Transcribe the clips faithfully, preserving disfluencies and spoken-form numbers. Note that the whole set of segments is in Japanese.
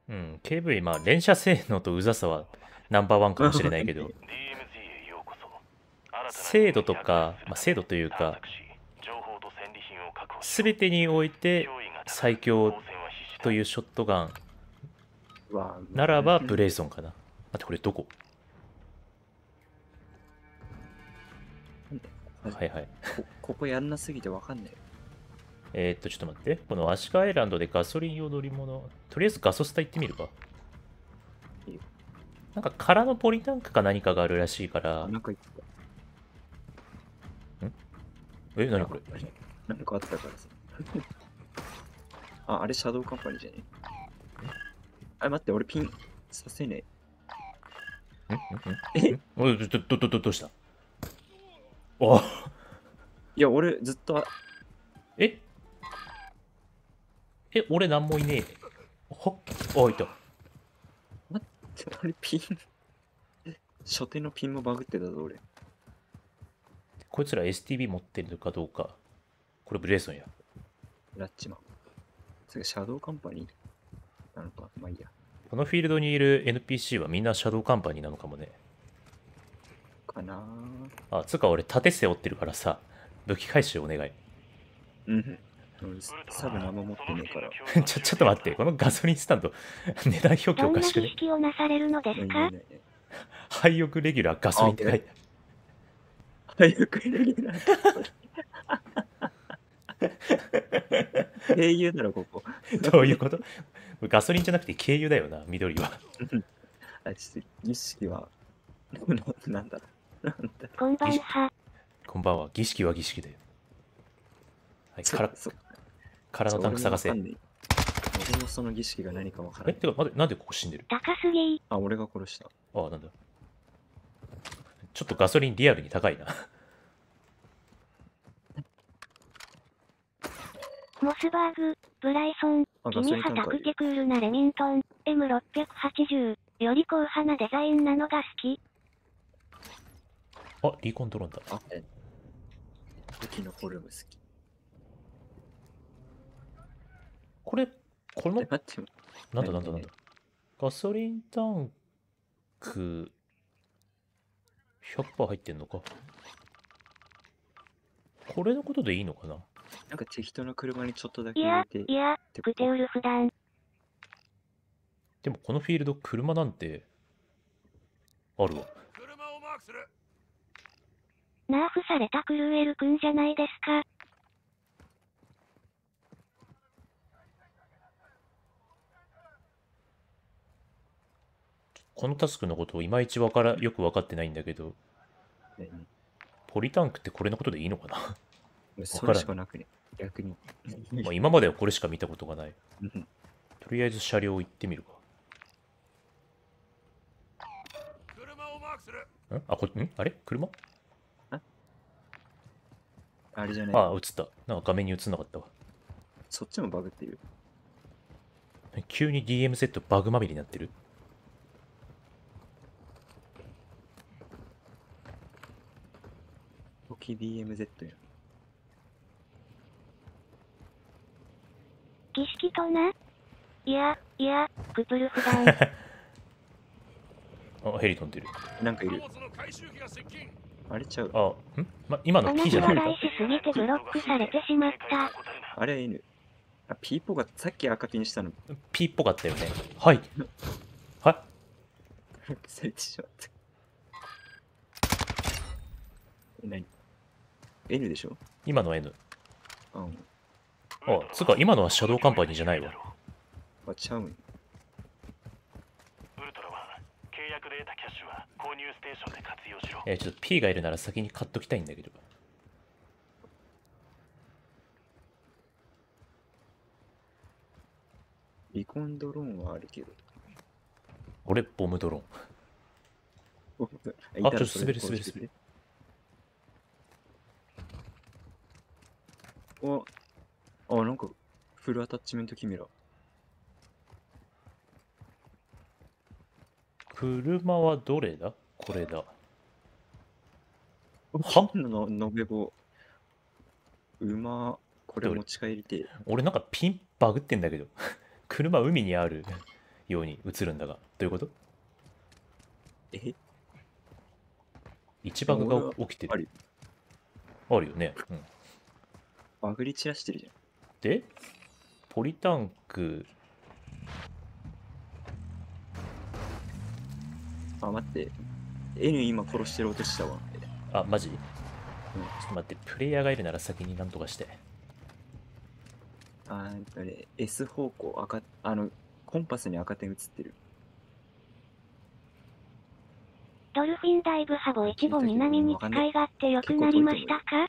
うん、ケーブイ、まあ、連射性能とうざさはナンバーワンかもしれないけど、精度とか、まあ、精度というか、すべてにおいて最強というショットガンうわうまならばブレイゾンかな。待って、これどこ？はいはい。 こここやんなすぎてわかんない。 えーっと、ちょっと待って。このアシカアイランドでガソリン用乗り物。とりあえずガソスタ行ってみるか。 いいよ。 なんか空のポリタンクか何かがあるらしいから。 あ、 んなんか言ってえ、 た。いや何これ？ なんかあったからさ。あ、あれシャドウカンパニーじゃねあれ待って、俺ピンさせねんんんえ。えんおい、ど、ど、ど、ど、どうした？おいや、俺ずっとあ、 ええ、俺なんもいねえ。ほおいた。 待って、俺ピン、初手のピンもバグってたぞ、俺。 こいつら エスティービー 持ってるのかどうか。これブレイソンや。 ラッチマン。それシャドウカンパニーなのか。まあいいや。 このフィールドにいる エヌピーシー はみんなシャドウカンパニーなのかもね。 かなあ、つうか俺盾背負ってるからさ、武器回収お願い。 うん俺サブ何も持ってねえから。 ちょ、ちょっと待って。このガソリンスタンド、値段表記どんなおかしくね？ 儀式をなされるのです言えか？ ないね。 廃屋レギュラーガソリンって書いて早く入れなか英雄だろ、ここ。 ある。どういうこと？ガソリンじゃなくて軽油だよな、緑は。 あ、ちょっと儀式は、ななんだろう。なんだこんばんは。 こんばんは。儀式は儀式だよ。はい、 そから、 そ空のタンク探せ。 俺もわかんない俺もその儀式が何かわからえ、 ない。 てか、待って、なんでここ死んでる？ 高すぎ。 あ、俺が殺した。 ああ、なんだ。ちょっとガソリンリアルに高いな。 モスバーグ、ブライソン、 あ、ガソ君はリンタンクあるよ。 タクテクールなレミントン、エムろっぴゃくはちじゅう、より硬派なデザインなのが好き。 あ、リーコンドローンだ。 あ、え武器のフォルム好き。 これ、このえ、、待ってよ。 なんだなんだなん何だ。ガソリンタンク、ひゃくパーセント入ってんのか。これのことでいいのかな？ なんか適当な車にちょっとだけいや、 入れて。 いや、 てことグテウルフ団。 でもこのフィールド、車なんて、あるわ。 ナーフされたクルーエルくんじゃないですか。 このタスクのことをいまいちわからよく分かってないんだけど、 何ポリタンクってこれのことでいいのかな？ 俺そからんれしかなくね。逆に。 まあ今まではこれしか見たことがない。 うんとりあえず車両行ってみるか。んあ、こんあれ車？ あれじゃない。 ああ、映った。なんか画面に映んなかったわ。 そっちもバグってる。 急に ディーエムゼット バグまみれになってる。 トキ ディーエムゼット やん。 儀式とな。いや、いや、クトゥルフ団。 あ、ヘリ飛んでる。 なんかいる。あれちゃう。 あ、んま、今のあな P じたゃなかっは来しすぎてブロックされてしまった。 あれは N。あ、ピーポがさっき赤ピンしたの。 た？ P っぽかったよね。はい。はされてしまった。え、何 ?N でしょ今のは N。 うん。 あ、つうか今のはシャドウカンパニーじゃないわ。 あ、ちゃうん。 ウルトラは契約で得たキャッシュは購入ステーションで活用しろ。 えーちょっと P がいるなら先に買っときたいんだけど。 リコンドローンはあるけど。 俺、ボムドローン。 おあちょっと滑る滑る滑る。 おあ、なんか、フルアタッチメントキメラ。 車はどれだ？これだ。はののべぼ。馬、これ持ち帰りて。 俺なんかピンバグってんだけど。車海にあるように映るんだが、どういうこと？ え一バグが起きてる。 あるあるよね。うん。 バグり散らしてるじで、ポリタンク、 ゃん。あ、待って。N 今殺してる音したわ。 あ、マジ？ちょっと待って、プレイヤーがいるなら先になんとかして。 あー、えっとね、S 方向、赤、あの、コンパスに赤点映ってる。 ドルフィンダイブハボ一母南に使い勝手良くなりましたか？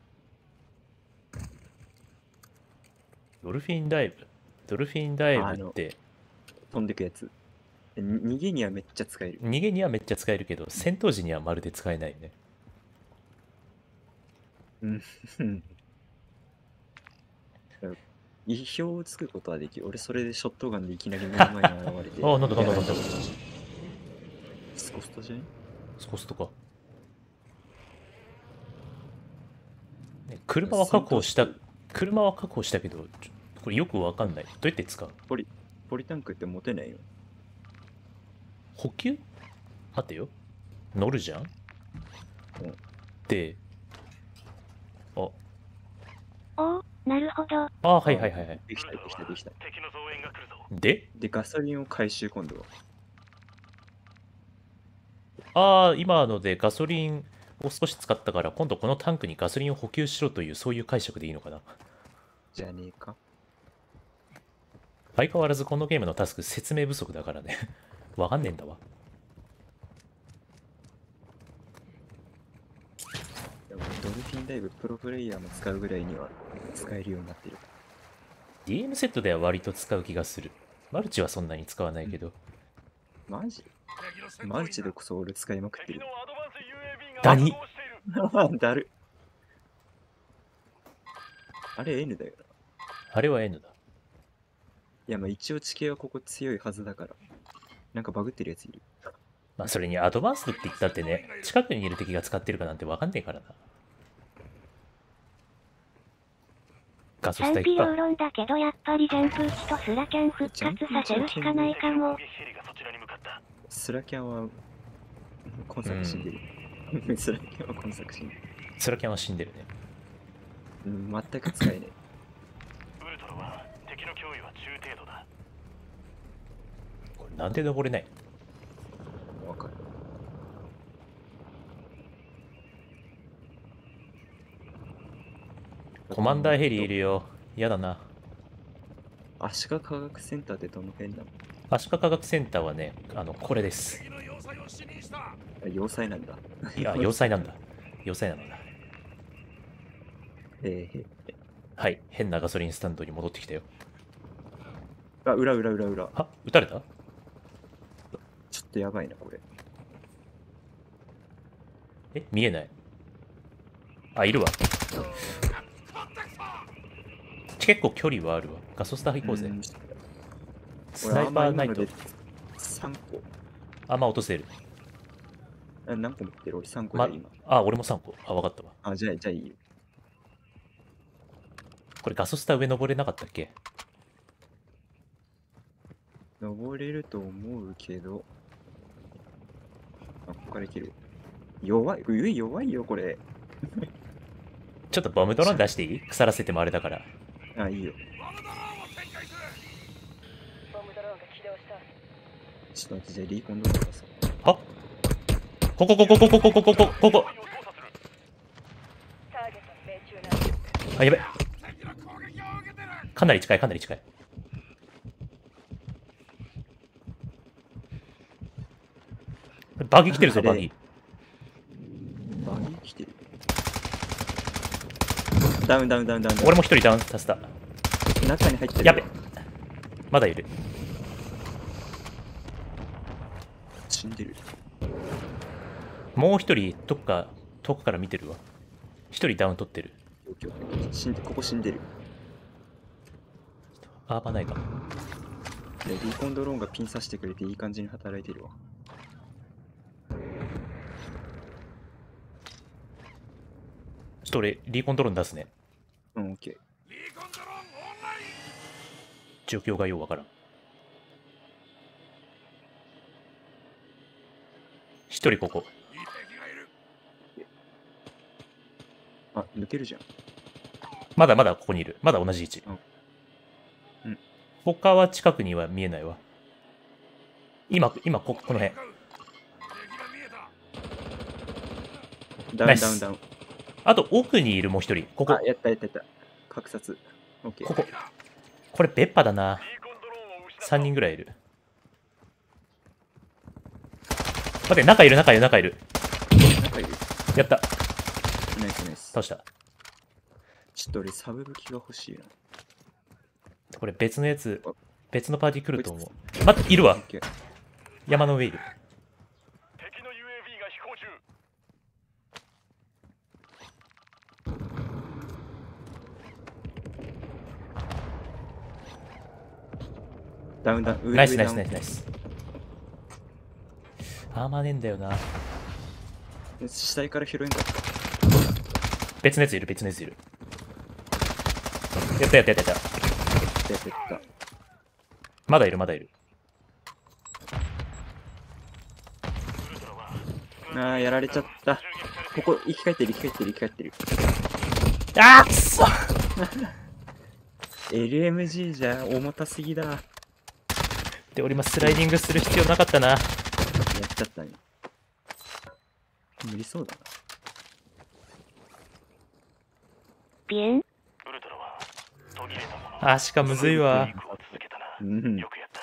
ドルフィンダイブ。ドルフィンダイあのブって、 飛んでくやつ。に逃げにはめっちゃ使える。 逃げにはめっちゃ使えるけど、戦闘時にはまるで使えないね。 うん。意表をつくことはできる。俺それでショットガンでいきなり目の前に現れて。 あ、なんだなんだなんだ。 スコストじゃね？ スコストか。ね、車は確保した、車は確保したけど、ちょこれよくわかんない。どうやって使う？ ポリ、ポリタンクって持てないの？ 補給？待てよ。乗るじゃん。 うん。 で、あ、 おお、なるほど。 あ、はいはいはいはい。 できたできたできた。 敵の増援が来るぞ。 で、 で、ガソリンを回収今度は。 ああ、今のでガソリンを少し使ったから、今度このタンクにガソリンを補給しろという、そういう解釈でいいのかな。 じゃねえか。 相変わらずこのゲームのタスク説明不足だからね。わかんねえんだわ。 でもドルフィンダイブプロプレイヤーも使うぐらいには使えるようになってる。 ディーエム セットでは割と使う気がする。マルチはそんなに使わないけど。 マジ？マルチでこそ俺使いまくってる。 敵のアドバンス ユーエービー がダニ発動している。 だる。あれ N だよな。 あれは N だ。 いやまあ一応地形はここ強いはずだから。なんかバグってるやついる。 まあそれにアドバンスドって言ったってね、近くにいる敵が使ってるかなんてわかんねえからな。ガソスタ行くか。 賛否両論だけどやっぱりジャンプ打ちとスラキャン復活させるしかないかも。 敵の攻撃ヘリがそちらに向かった。 スラキャンは今作死んでる。スラキャンは今作死んでる。 スラキャンは死んでるね。 うん全く使えねウルトラは敵の脅威は中程度だ。 これなんで登れない？ え。わかる。 コマンダーヘリいるよ。やだな。 足利科学センターってどの辺なの？ アシカ科学センターはね、あの、これです。 あ要塞なんだ。 いや、要塞なんだ。要塞なのだ。 えー、 はい、変なガソリンスタンドに戻ってきたよ。 あ、裏裏裏裏。 あ、撃たれた？ ちょっとやばいな、これ。 え、見えない。あ、いるわ。結構距離はあるわ。ガソスター行こうぜ。 んスナイパーナイト。 さんこ。 あ、まあ落とせる。 あ何個持ってる？俺さん個まで今。 あ、俺もさんこ。あ、わかったわ。 あ、じゃあ、じゃあいいよ。 これガソスター上登れなかったっけ？ 登れると思うけど。あ、ここからいける。弱い。うい、弱いよ、これ。 ちょっとボムドローン出していい？腐らせてもあれだから。 あ、いいよ。ちょっと待って、じゃあリーコンドローン出そう。 はここここここここここここあ、やべ。かなり近い、かなり近い。バギー来てるぞ、バギー。 バギー来てる。ダウンダウンダウンダウンダウン。 俺も一人ダウンさせた。 中に入ってる。 やべ。まだいる。 死んでる。 もう一人、どっか、遠くから見てるわ。一人ダウン取ってる。 死んで、ここ死んでる。 あー、危ないか。 で、リーコンドローンがピン刺してくれていい感じに働いてるわ。 ちょっと俺、リーコンドローン出すね。 うん、オッケー。 状況がようわからん。 一人ここ。 あ、抜けるじゃん。 まだまだここにいる。まだ同じ位置。 うん。 他は近くには見えないわ。今、今こ、この辺。 ダウンダウンダウン。 あと奥にいるもう一人。ここあ、。やったやったやった。格殺。オッケー。 ここ。これ、ベッパだな。さんにんぐらいいる。待って、中いる、中いる、中いる。 中いる。 やった。 ナイスナイス。 倒した。 ちょっと俺サブ武器が欲しいな。 これ別のやつあ、 別のパーティー来ると思う。待って、いるわオッ。ケー。 山の上いる。 敵の ユーエービー が飛行中。 ダウンダウン。上ナイスナイス上ダウンナイスナイス。あーまねえんだよな。 死体から拾えんかった。 別のやついる、別のやついる。やったやったやったやった。 やったやっまだいる、まだいる。 た。あー、やられちゃった。ここ、生き返ってる、生き返ってる、生き返ってる。 あーくそエルエムジー じゃ重たすぎだ。やっで、俺今スライディングする必要なかったな。 ちゃったね。無理そうだな。 ピエンウルトラは途切れたもの。 あーしかむずいわ。 肉を続けたな。 うん。 よくやった。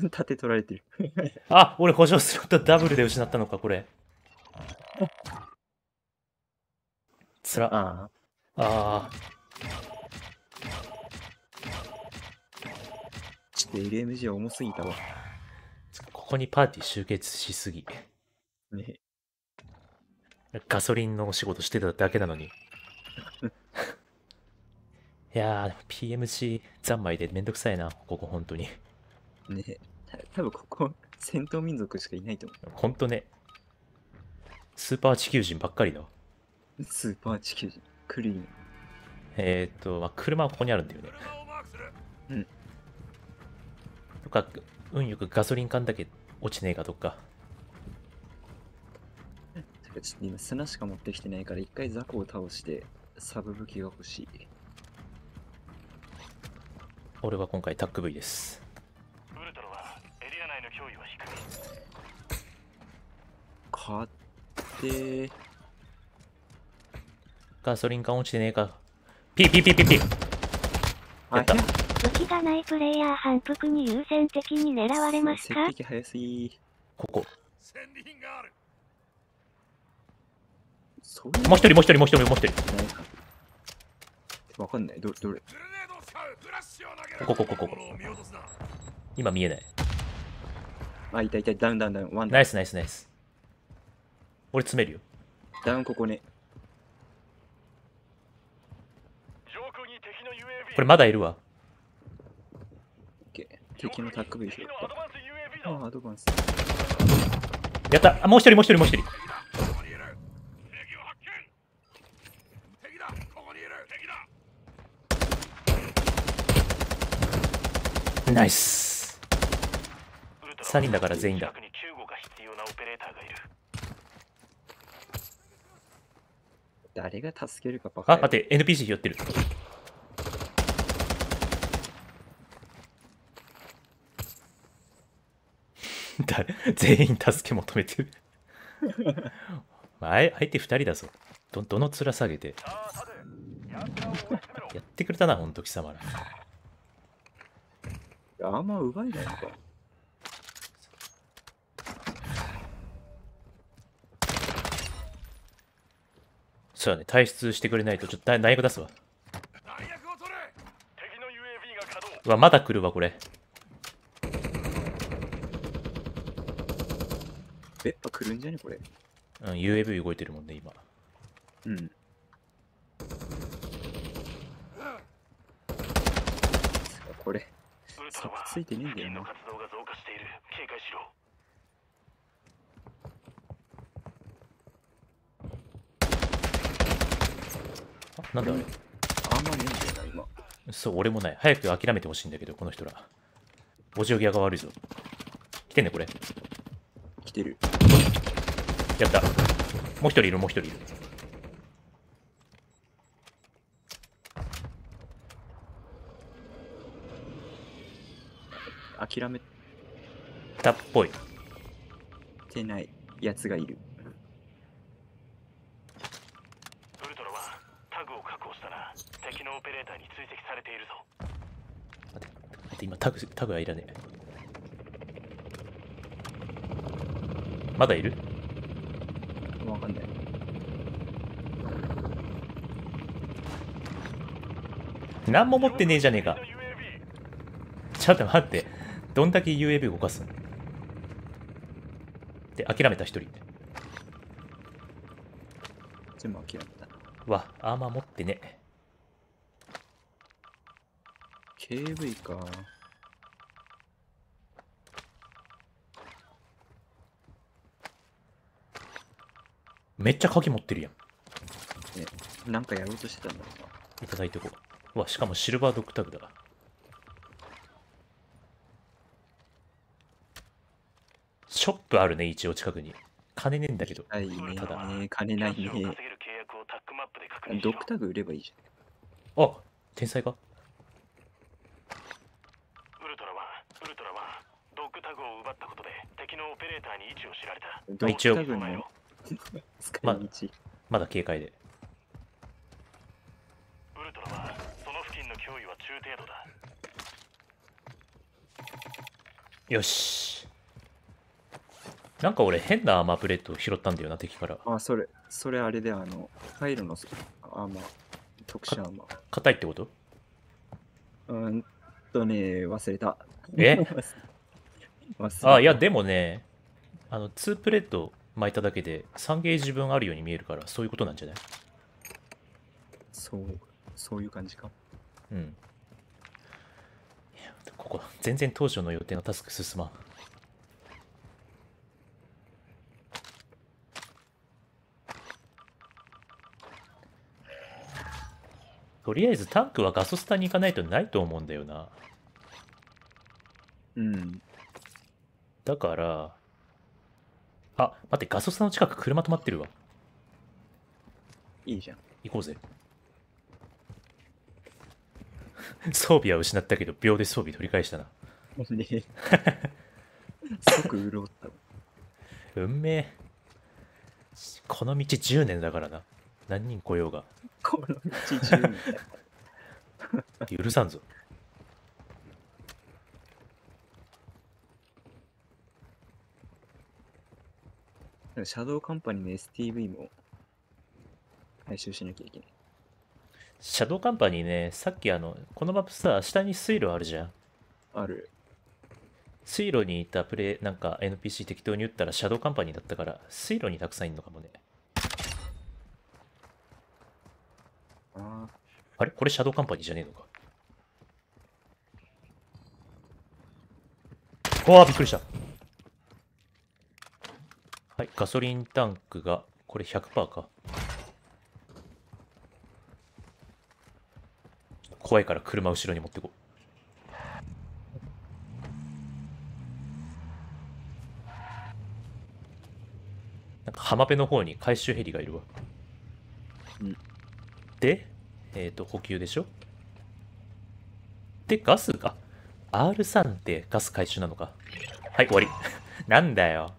盾取られてる。 あ、俺補助スロットダブルで失ったのか、これ。つら。あああ。 あちょっと エルエムジー 重すぎたわ。 ー、ここにパーティー集結しすぎ。 ね。 ガソリンのお仕事してただけなのに。いやー、ピーエムシー 三昧でめんどくさいな、ここ本当に。 ね。た多分ここ、戦闘民族しかいないと思ほんとね。スーパー地球人ばっかりだわ。 う。スーパー地球人。クリーン。 えーっと、まあ、車はここにあるんだよね。 うん。 とか、運よくガソリン缶だけ落ちねえかとか。 てかちょっと今砂しか持ってきてないから一回ザコを倒してサブ武器が欲しい。 俺は今回タック V です。 ウルトラはエリア内の脅威は低い。 買ってガソリン缶落ちてねえか。ピーピーピーピーピー。 あやった。 武器がないプレイヤー反復に優先的に狙われますか？ 接敵早すぎ。 ここ。 戦利品がある。 そういうもう一人もう一人もう一人もう一人。 ないか。わかんない。どどれグレネードを使う。フラッシュを投げる。 ここここここ。 物を見落とすな。 今見えない。 あ、いたいた。ダウンダウンダウン。ワンダウン。 ナイスナイスナイス。俺詰めるよ。 ダウンここね。 上空に敵の ユーエービー。 これまだいるわ。 オッケー。敵のタックベース敵だっのアドバンス ユーエービーた。 だ。 あ、アドバンス。 やったあ、もう一人もう一人もう一人。 ここにいる。敵を発見。敵だ。ここにいる。敵だ。 ナイス。さんにんだから全員だ。 近くに救護が必要なオペレーターがいる。 誰が助けるかバカあ、 や。 待って、エヌピーシー 拾ってる。誰全員助け求めてる。あい相手ふたりだぞ。ど、どの面下げて。 さあ、立て。ヤンガーを追い詰めろ。 やってくれたな、ほんと貴様ら。 あんま奪えないのか。 そうだね、退出してくれないとちょっと大学出すわ。 弾薬を取れ。敵の ユーエービー が稼働。 うわ、まだ来るわ、これ。 ベッパ来るんじゃねこれ。 うん、ユーエーブイ 動いてるもんね、今。 うん。これ、 ウルトラはついてねえんだよな。 付近の活動が増加している。警戒しろ。 あ、なんだあれ。 あんまねえんだよな、今。 そう、俺もない。早く諦めてほしいんだけど、この人ら。おじおぎ屋が悪いぞ。来てんね、これ。 来てる。 やった。もう一人いる、もう一人いる。 諦めたっぽい。 てないやつがいる。 ウルトラはタグを確保したら敵のオペレーターに追跡されているぞ。 待って、待って今タグ、タグはいらねえ。まだいる？ わかんない。 何も持ってねえじゃねえか。ちょっと待って。どんだけ ユーエーブイ 動かすの？で、諦めた一人。 全部諦めた。 わ、アーマー持ってね。 ケーブイ か。 めっちゃ鍵持ってるやん。 ね、なんかやろうとしてたんだろうな。 いただいてこう。うわ、しかもシルバードッグタグだ。ショップあるね、一応近くに。金ねえんだけど。 はいね、 ただね、金ないね。 キャッシュを稼げる契約をタックマップで確認しろ。 ドクタグ売ればいいじあ、天才か？ ウルトラはウルトラはドッグタグを奪ったことで敵のオペレーターに位置を知られた。 ゃん。ドク一応タグの使いま道。 まだ警戒で。 ウルトラはその付近の脅威は中程度だ。 よし。なんか俺変なアーマープレートを拾ったんだよな、敵から。 あ、それ、それあれで、あの、パイロのアーマー、特殊アーマー。 硬いってこと？ うーんとね、忘れた。 え忘れた。 あ、いや、でもね、あの、にプレート巻いただけでさんゲージ分あるように見えるから、そういうことなんじゃない？ そう、そういう感じか。 うん。いや、ここ、全然当初の予定のタスク進まん。とりあえずタンクはガソスタに行かないとないと思うんだよな。 うん。 だから、あ、待って、ガソスタの近く車止まってるわ。 いいじゃん。 行こうぜ。装備は失ったけど、秒で装備取り返したな。 で、即潤ったわ。 運命。この道じゅうねんだからな。何人来ようが。 この道じゅうねん。 許さんぞ。 シャドウカンパニーの エスティーブイ も回収しなきゃいけない。 シャドウカンパニーね、さっきあの、このマップさ、下に水路あるじゃん。 ある。 水路にいたプレイ、なんか エヌピーシー 適当に打ったらシャドウカンパニーだったから、水路にたくさんいるのかもね。 ああれこれシャドウカンパニーじゃねえのか。うわあ、びっくりした。はい、ガソリンタンクが、これ ひゃくパーセント か。怖いから車後ろに持ってこう。なんか浜辺の方に回収ヘリがいるわ。 うんで、えっ、と、補給でしょ？で、ガスが、アールスリー ってガス回収なのか。はい、終わり。なんだよ。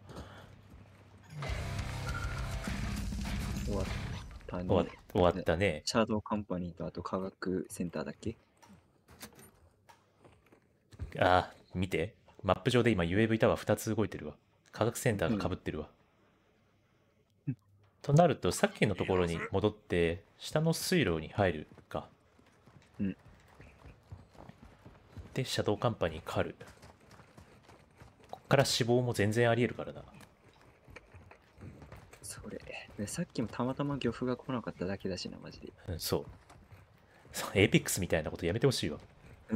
ー終わったね。 終わ終わったね。 シャドウカンパニーとあと科学センターだっけ？ あー、見て。マップ上で今 ユーエーブイ タワーふたつ動いてるわ。科学センターが被ってるわ。 うんとなると、さっきのところに戻って、下の水路に入るか。 うんで、シャドウカンパニー狩る。こっから死亡も全然ありえるからな。 それ。でさっきもたまたま漁夫が来なかっただけだしな、マジで。 うん、そう。そうエーピックスみたいなことやめてほしいわ。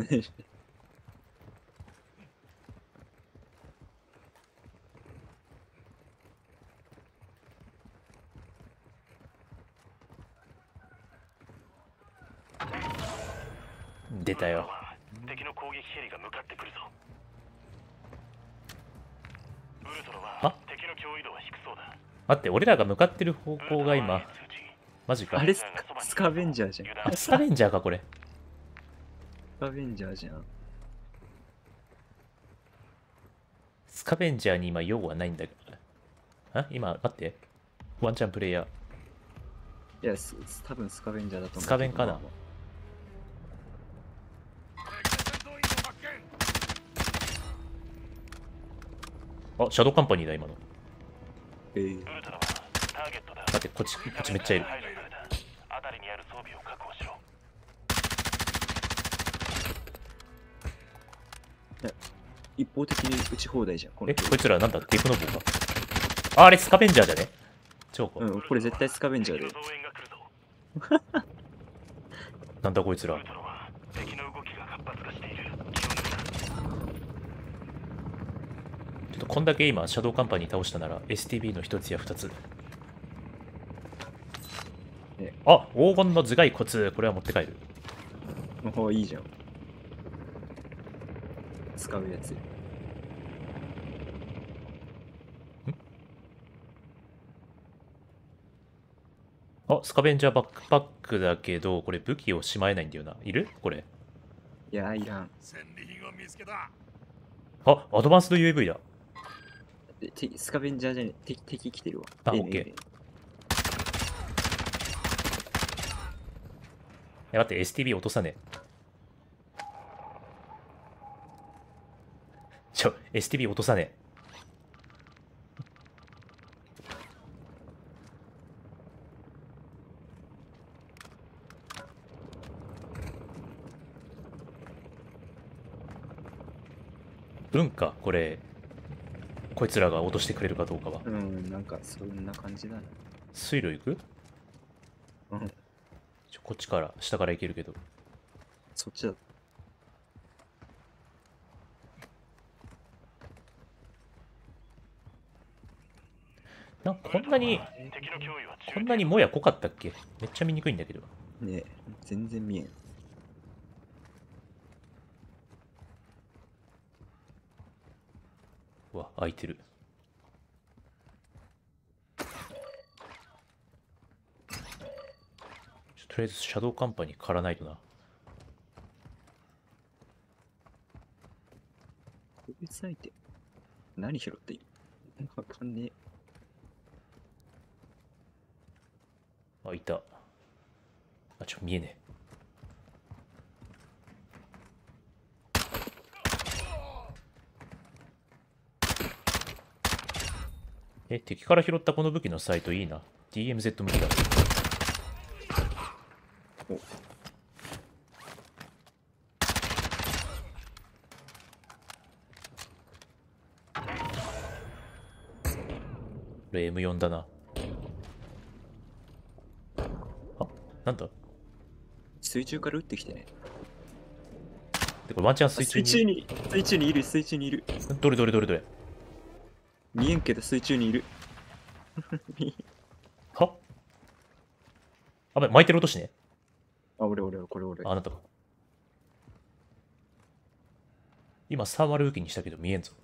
出たよ。 敵の攻撃ヘリが向かってくるぞ。ウルトラあは敵の待って、俺らが向かってる方向が今、マジか。 あれスカスカベンジャーじゃん。 あ、スカベンジャーか、これ。 スカベンジャーじゃん。 スカベンジャーに今用はないんだけど。あ、今、待って。ワンチャンプレイヤー。 いや、す多分スカベンジャーだと思う。 スカベンかな。あ、シャドウカンパニーだ、今の。 えー、 待って、こっち、こっちめっちゃいる。 一方的に撃ち放題じゃん。このえ、こいつらなんだテクノボーか。あ、あれスカベンジャーじゃね超か。 うん、これ絶対スカベンジャーで。 なんだこいつら。ちょっとこんだけ今、シャドウカンパニー倒したなら エスティービー の一つや二つ。 ね、 あ、黄金の頭蓋骨。これは持って帰る。 もういいじゃん。使うやつ。 あ、スカベンジャーバックパックだけど、これ武器をしまえないんだよな。いるこれ。 いや、いらん。 戦利品を見つけた。 あ、アドバンスド ユーエーブイ だ。 でてスカベンジャーじゃねえ、敵敵来てるわ。 あ、 ええオッケー。 えええ、待って、エスティービー 落とさねえ。ちょ、エスティービー 落とさねえ。うんか、これ、こいつらが落としてくれるかどうかは。 うん、なんかそんな感じだな。 水路行くうん、 ちょこっちから、下から行けるけど。 そっちだ。 なんかこんなに、こんなにもや濃かったっけ。めっちゃ見にくいんだけど。 ねえ、全然見えん。 うわ、開いてる。ちょとりあえずシャドウカンパニー狩らないとな。 個別相手。何拾っていい？わかんねえ。 あ、いた。あ、ちょ、見えねえ。え、敵から拾ったこの武器のサイトいいな。ディーエムゼット 向きだ。 お、 これ エムフォー だな。あ、なんだ水中から撃ってきてね。 で、これワンチャン水中に。 水中に、水中にいる、水中にいる。 どれどれどれどれ。 見えんけど水中にいる。 はあ、巻いてる音しね。 あ、俺俺、これ俺。 あ、あなたか。今、サーマル武器にしたけど見えんぞ。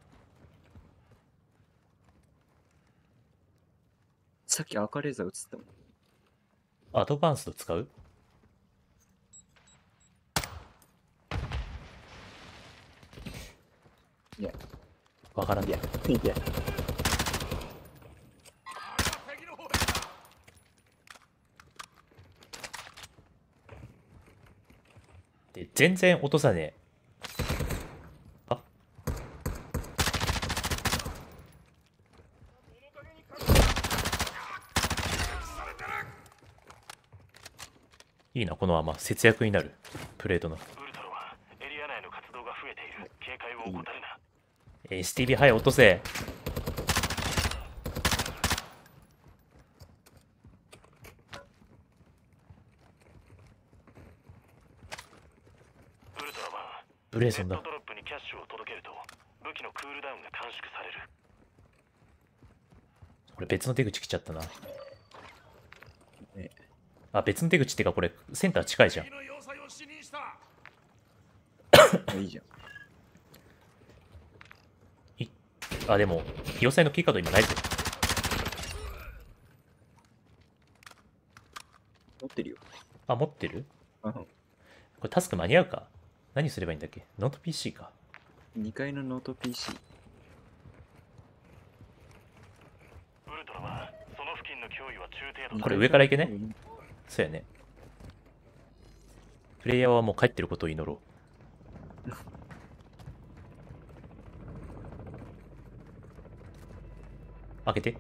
さっき赤レーザー映ったもん。 アドバンスト使う？ いや、 わからん。 いや、いや。 敵の方だ。 で、全然落とさねえ。あ、いいな、このまま節約になる。プレートの。 ウルトラはエリア内の活動が増えている。警戒を怠るな。 エスティービー 早落とせ。 ウルトラはブレーソンだレッド。ドロップにキャッシュを届けると武器のクールダウンが短縮される。 これ別の出口来ちゃったな。 ね、 あ、別の出口ってかこれセンター近いじゃん。 敵の要塞を死にした。 いいじゃん。 いあ、でも、要塞のキーカード今ないぞ。 あ、持ってる？ うん。 これタスク間に合うか？何すればいいんだっけ？ノート ピーシー か。 にかいのノート ピーシー。 ウルトラはその付近の脅威は中程度だ。 これ上から行けね？そうやね。プレイヤーはもう帰ってることを祈ろう。開けて。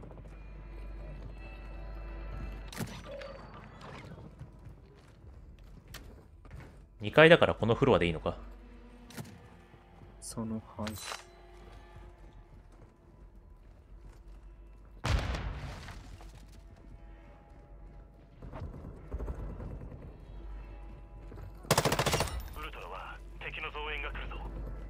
にかいだからこのフロアでいいのか。 そのはず。 ウルトラは敵の増援が来るぞ。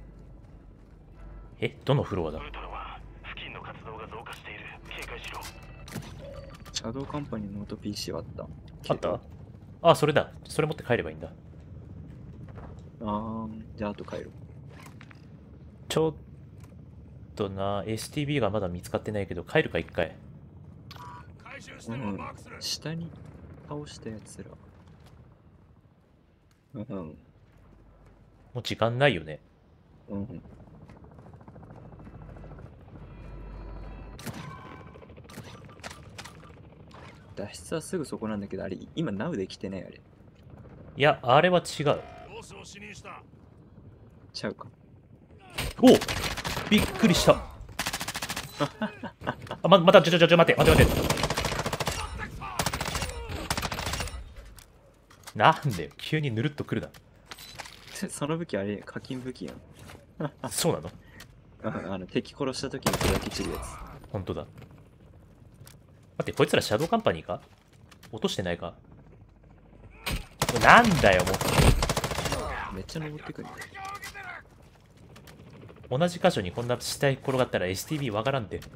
え、どのフロアだ？ ウルトラは付近の活動が増加している。警戒しろ。 シャドウカンパニーのノート ピーシー はあった。 あったあ、それだ。それ持って帰ればいいんだ。 あー、じゃああと帰る。 ちょっとな、エスティービー がまだ見つかってないけど、帰るか一回。 回収しうてもんマークする。 下に倒したやつら。うん。 もう時間ないよね。 うん。脱出はすぐそこなんだけど、あれ、今、ナウで来てないあれ。 いや、あれは違う。 ボスを死にした。 ちゃうか。 おびっくりした。あ、ま、また、ちょちょちょ、待って、待って、待って。なんで急にぬるっとくるな。 その武器あれ、課金武器やん。 そうなの？ ああの、敵殺した時に砕け散るやほんとだ。待って、こいつらシャドウカンパニーか？落としてないか？なんだよ、もつ。めっちゃ登ってくる。 う。同じ箇所にこんな死体転がったら エスティービー わからんて。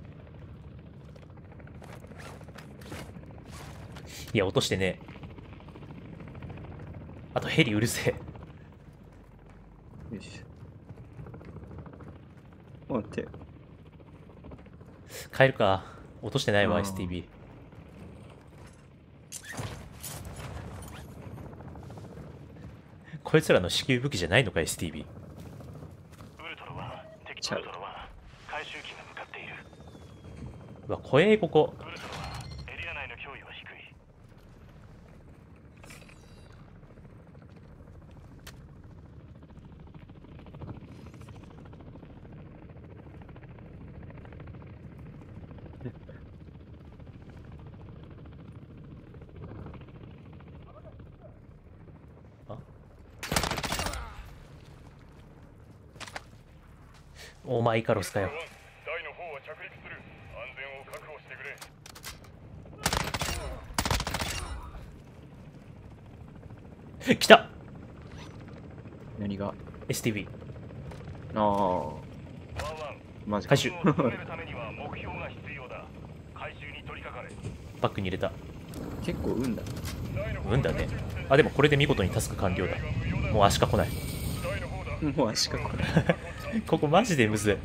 いや、落としてねえ。あとヘリうるせえ。 よし。待って。 帰るか。落としてないわ、 あーエスティービー。こいつらの支給武器じゃないのか、エスティービー。 ウルトラは敵ちゃうウルトラは回収機が向かっている。 うわ、怖え、ここ。 ウルトラはエリア内の脅威は低い。 お前イカロスかよ。 台の方は着陸する。安全を確保してくれ。 来た何が？ エスティービー。 ああ、 ワンワン。 マジか。 回収。 進めるためには目標が必要だ。回収に取り掛かれ。 バッグに入れた。 結構運だ。 うんだね。あ、でもこれで見事にタスク完了だ。もう足か来ない。 台の方だ。 もう足かこれ。 ここマジでむず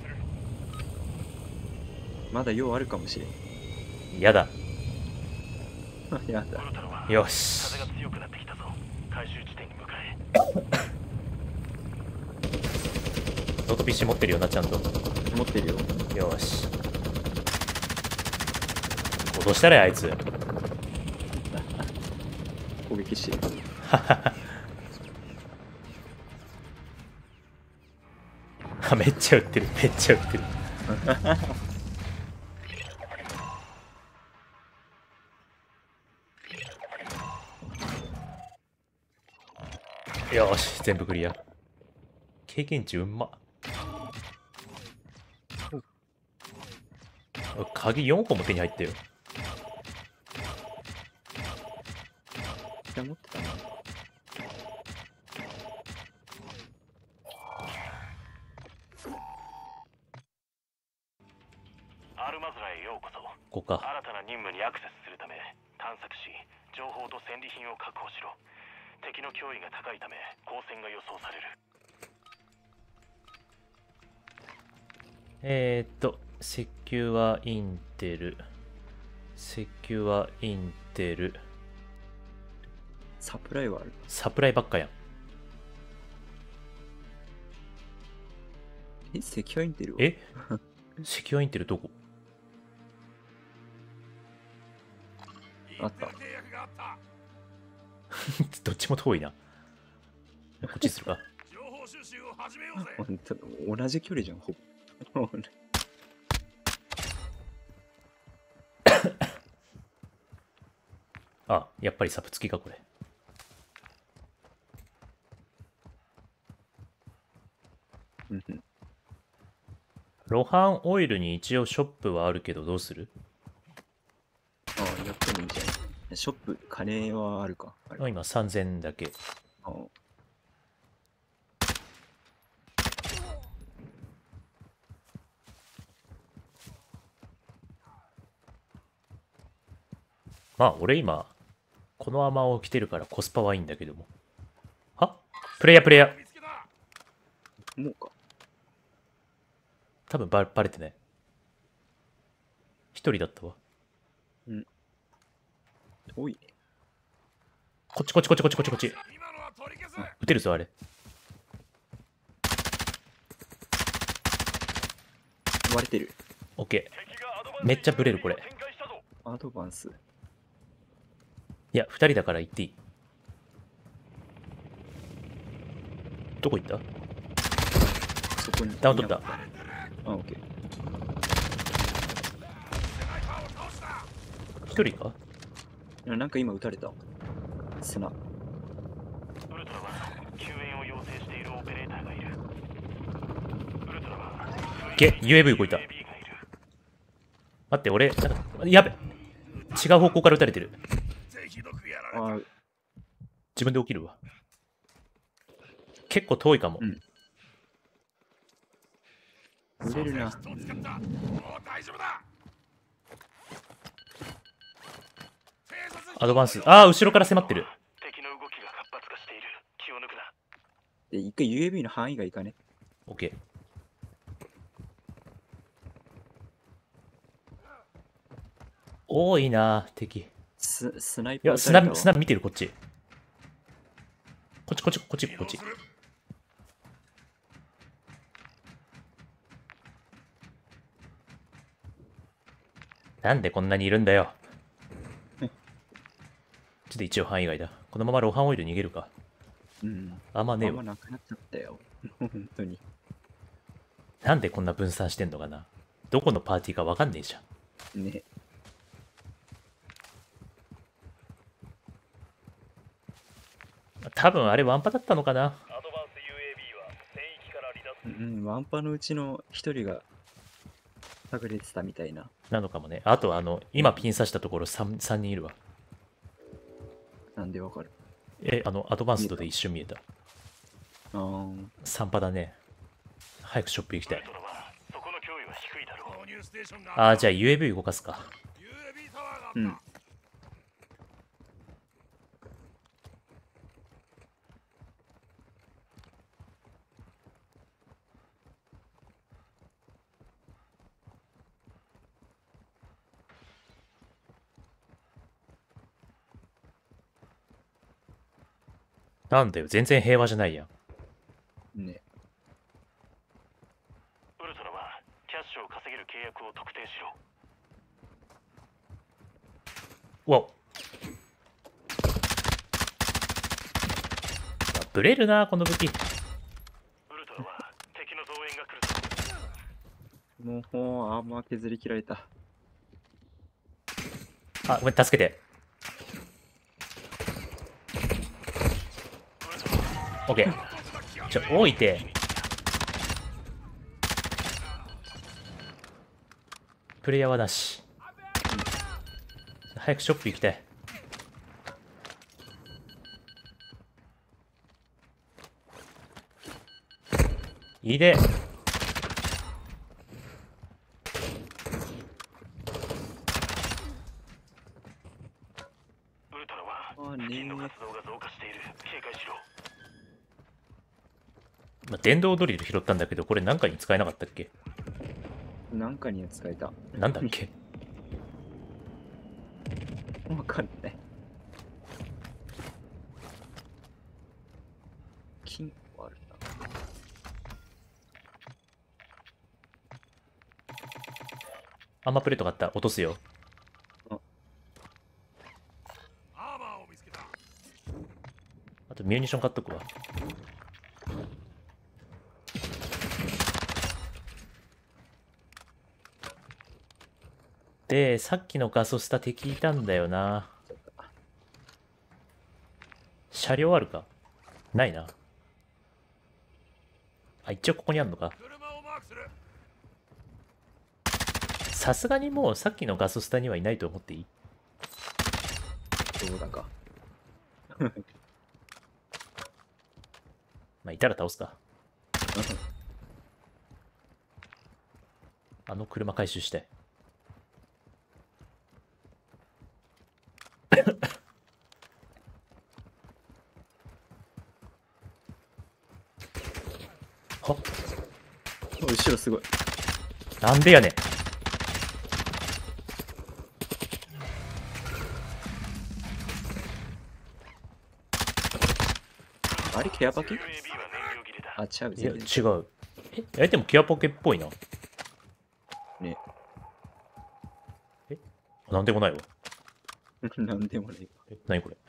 まだ用あるかもしれん。 い。やだ。 やだ。 ウルトラはよし風。が強くなってきたぞ。回収地点に向かえ。 ノート ピーシー 持ってるよな、ちゃんと。 持ってるよ。 よし。落としたらあいつ。 攻撃してる。 あ、めっちゃ撃ってる。めっちゃ撃ってる。よし、全部クリア。経験値うんま。鍵よんほんも手に入ったよ。 じゃあ持ってたな。 アルマズラへようこそ。 ここか。 新たな任務にアクセスするため探索し、情報と戦利品を確保しろ。敵の脅威が高いため交戦が予想される。 えー、っと、石油はインテル。石油はインテル。 サプライはある。 サプライばっかやん。 え、赤外インテルはえ赤外インテルどこ？ あった。 契約があったどっちも遠いな。こっちにするか。 情報収集を始めようぜほんと同じ距離じゃん、ほぼ。 あ、やっぱりサプ付きか、これ。 うんうん。 ロハンオイルに一応ショップはあるけど、どうする？ ああ、やってもいいんじゃない。ショップ、金はあるか。あれあ今さんぜんだけ。 ああまあ、俺今、このアマを着てるからコスパはいいんだけども。は？プレイヤープレイヤー。 見つけたもうか。 多分ババレてない。一人だったわ。 多いね。 こっちこっちこっちこっちこっちこっち。 今のは取り消す撃てるぞ、あれ。 割れてる。 オッケ敵がアドバンー。めっちゃブレる、これ。 展開したぞ。 アドバンス。 いや、二人だから行っていい。どこ行った？ そこに。 ダウン取った。 あ、オッケー。 一人か？ いやなんか今撃たれた。砂。 ウルトラマン、救援を要請しているオペレーターがいる。ウルトラマン、 げ、ユーエーブイ 動いた。 ユーエービー がいる。 待って、俺、なんかやべ。違う方向から撃たれてる。 ぜひどくやられああ、 自分で起きるわ。結構遠いかも。 うん売れるな。 た使ったもう大丈夫だ偵察アドバンス。ああ、後ろから迫ってる。 敵の動きが活発化している。気を抜くな。 で、一回 ユーエービー の範囲がいかね。 オッケー。多いな、敵。いススナイパーや、 撃たれたわ砂、砂見てる、こっち。こっち、こっち、こっち、こっち。なんでこんなにいるんだよ。ちょっと一応範囲外だ。このままロハンオイル逃げるか。 うん。 あんまねえわあんま。なくなっちゃったよ。本当に。 なんでこんな分散してんのかな。どこのパーティーかわかんねえじゃん。 ね。 多分あれワンパだったのかな。 アドバンス ユーエービー は戦域から離脱。 うん、ワンパのうちの一人がはぐれてたみたいな。 なのかもね。あとあの、今ピン刺したところ 3, 三人いるわ。 なんでわかる。 え、あの、アドバンスドで一瞬見えた。 あーさんパだね。早くショップ行きたいウル。トラマン、そこの脅威は低いだろう。 購入ステーションがああ、じゃあ ユーエーブイ 動かすか。 ユーエービー タワーがあった、 うん。 なんだよ、全然平和じゃないやん。 ね。 ウルトラマン、キャッシュを稼げる契約を特定しろ。 うわっ。ブレるな、この武器。 ウルトラマン、敵の増援が来るぞ。 もう、もうアーマー削り切られた。 あ、ごめん、助けて。オッケー。ちょ、置いて。プレイヤーはなし。早くショップ行きたい。いいで。 ウルトラマン、 あ付近のね活動が増加している。警戒しろ。 まあ、電動ドリル拾ったんだけど、これ何かに使えなかったっけ？ なんかには使えた。 なんだっけ？ わかんない。 アーマープレート買った。落とすよ。 アーマーを見つけた。 あとミュニション買っとくわ。で、さっきのガソスタ敵いたんだよな。車両あるか？ないな。あ、一応ここにあるのか。 車をマークする。 さすがにもうさっきのガソスタにはいないと思っていい？ どうだか。 まあ、いたら倒すか。あの車回収したい。はっ、 後ろすごい。 なんでやねん。 あれケアパケ？ ユーエービー は燃料切れだ。 あ、違う、 いや、 全然。 違う。え、相手もキアポケっぽいな。 ね。 え、なんでもないわ。 なんでもね。 え、何これ。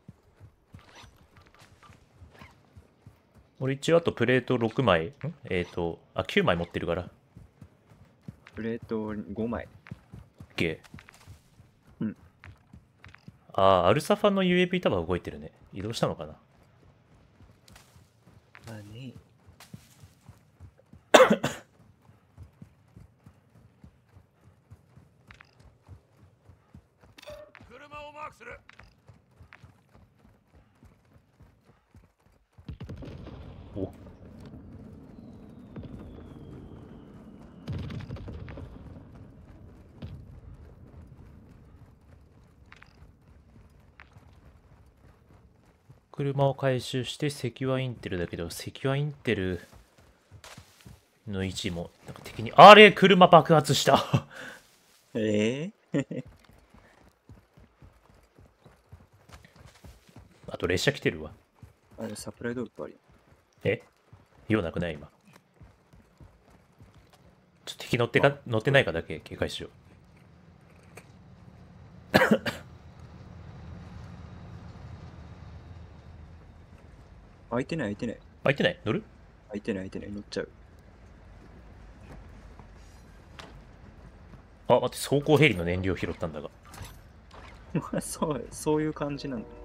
俺一応あとプレートろくまい、んえっ、ー、と、あ、きゅうまい持ってるから。 プレートごまい。 ゲー。 うん。 ああ、アルサファの ユーエーピー タワー動いてるね。移動したのかな。 まあね。 車をマークする。 お、車を回収してセキュアインテルだけど、セキュアインテルの位置もなんか敵に、あれ、車爆発したええあと列車来てるわ。 あれ、サプライドルある。 え、用なくない今。ちょっと敵乗ってか乗ってないかだけ警戒しよう。 開いてない、開いてない。 開いてない？乗る？ 開いてない、開いてない。乗っちゃう。 あ、待って、走行ヘリの燃料拾ったんだが。 そう、そういう感じなんだ。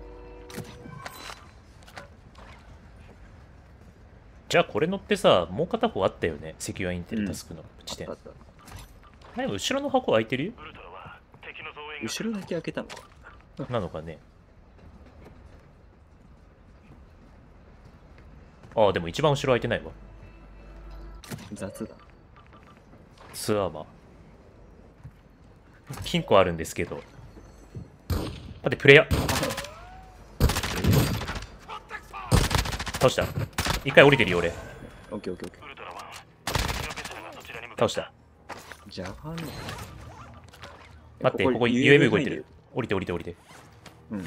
じゃあこれ乗ってさ、もう片方あったよね。セキュアインテルタスクの地点。 あったあったでも後ろの箱開いてるよ。 ウルトラは敵の増援が後ろだけ開けたのか。 なのかね。ああ、でも一番後ろ開いてないわ。 雑だ。 ツアーマー。金庫あるんですけど。待って、プレイヤー。倒した。一回降りてるよ、俺。 オッケーオッケーオッケウルトラマン敵のベテランがそちらに向かった。 倒した。 ー。ジャパンの。 待って、ここ ユーエーブイ 動いてる。降りて降りて降りて。 うん。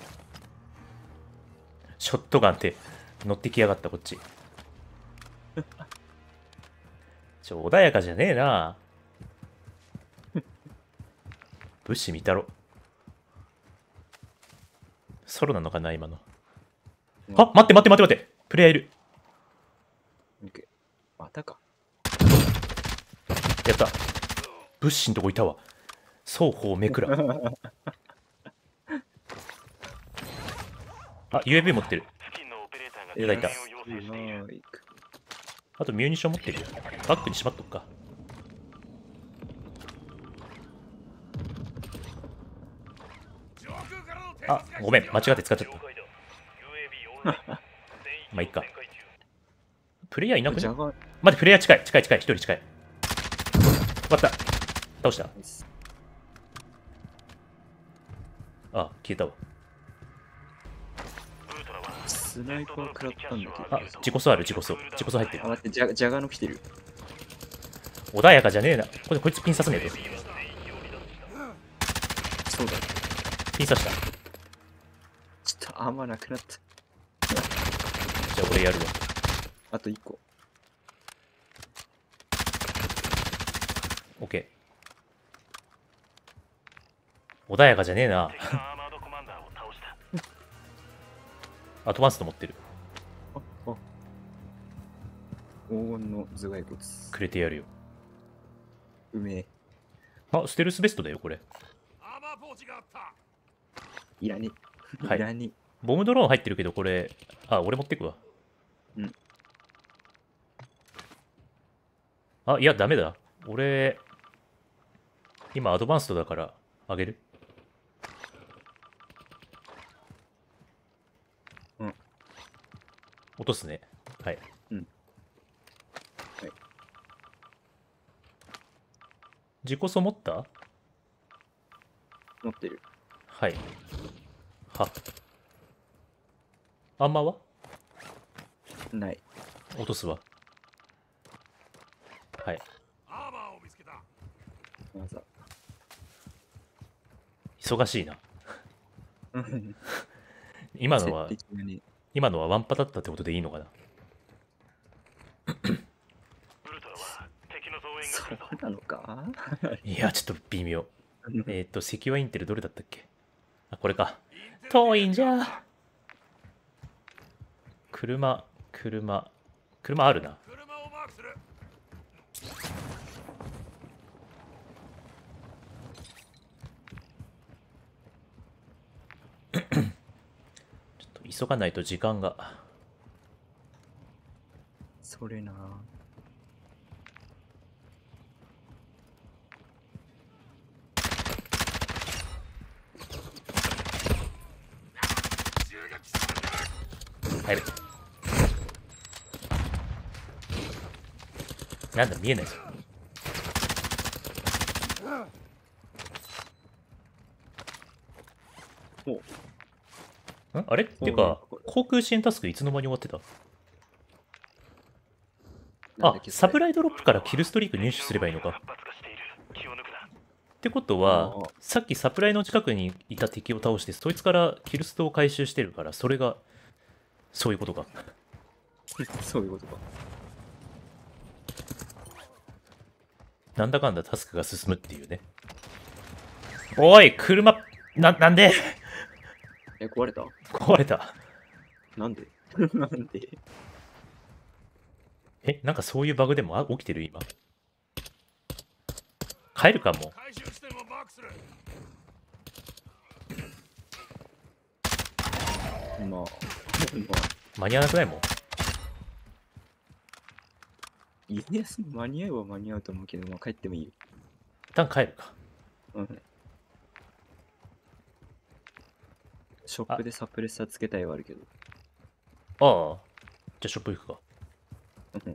ショットガンって乗ってきやがった、こっち。ちょ、穏やかじゃねえな。物資見たろ。ソロなのかな、今の。あ、待って待って待って待って。プレイヤーいる。 オッケー。またか。 やった。物資のとこいたわ。双方めくら。あ、ユーエーブイ 持ってる。 付近のオペレーターがいたいた支援を要請している。 マイク。 あとミューニション持ってるよ。バッグにしまっとくか。 上空からの偵あ察が、 ごめん。間違って使っちゃった。 了解だ。ユーエービーオンライン。全員まあいっか展開中。 プレイヤーいなくね？ ジャガー。 待って、プレイヤー近い。近い近い。一人近い。終わった。倒した。あ、消えたわ。 ウルトラはスナイパー食らったんだけど。 あ、自己操ある、自己操。自己操入ってるあ、。待って、ジャジャガーの来てる。 穏やかじゃねえな。これ、こいつピン刺さねえと。 そうだ。 ピン刺した。 ちょっとあんまなくなった。 じゃあ俺やるわ。 あといっこ。 オッケ穏やかじゃねえな。 敵のアーマードコマンダーを倒した。 アドバンスト持ってる。 あ、あ。黄金の頭蓋骨。 くれてやるよ。 うめえ。 あ、ステルスベストだよ、これ。 アーマーポーチがあった。 いらねえ。 はいいらねボムドローン入ってるけど、これ、あ、俺持ってくわ。 うん。 あ、いや、ダメだ。俺、今アドバンストだから、あげる。 うん。 落とすね。はい。 うん。はい。 自己素持った持ってる。 はい。は。あんまはない。 落とすわ。はい。 アーマーを見つけた。 まずは。 忙しいな。 うん今のは、 設定がね今のはワンパだったってことでいいのかな。 ウルトラは敵の増援がそ来るぞ。 うなのかいや、ちょっと微妙。えっ、と、セキュアインテルどれだったっけ。あ、これか。遠いんじゃ。車、車、車あるな。 車をマークする。 ちょっと急がないと時間が。 それな。 入る。なんだ、見えないぞ。 おんあれっていうか、航空支援タスクいつの間に終わってた。あ、サプライドロップからキルストリーク入手すればいいのか。 活発化している。気を抜くな。 ってことはあー、 さっきサプライの近くにいた敵を倒して、そいつからキルストを回収してるから、それが、そういうことか。 そういうことか。 なんだかんだタスクが進むっていうね。おい、車、な、なんでえ、壊れた壊れた。 なんでなんでえ、なんかそういうバグでもあ起きてる今。帰るかも。 回収地点をマークする。 まあ、まあ、 間に合わなくないもん。 家康も間に合うは間に合うと思うけど、まあ帰ってもいいよ。 一旦帰るか。 うん。ショップでサプレッサーつけたいはあるけど。 ああ。じゃあショップ行くか。 うん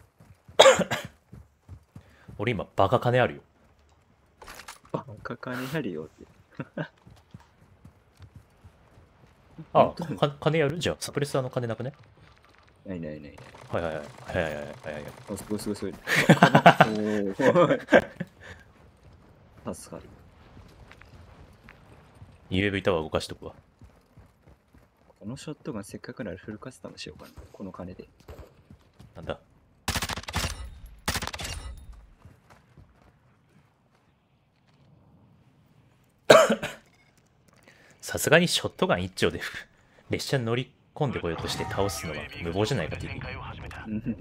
俺今バカ金あるよ。 バカ金あるよって。 あ本当にか金やるじゃあサプレッサーの金なくね。 ないないないない。 はいはいはいはいはいはいはいはい。 あ、すごいすごいすごい。おー助かる。 ユーエーブイ タワー動かしとくわ。 このショットガンせっかくならフルカスタムしようかな。この金で。 なんだ。さすがにショットガン一丁で列車に乗り込んでこようとして倒すのは無謀じゃないか、ティ展リー。 開を始めた。 うん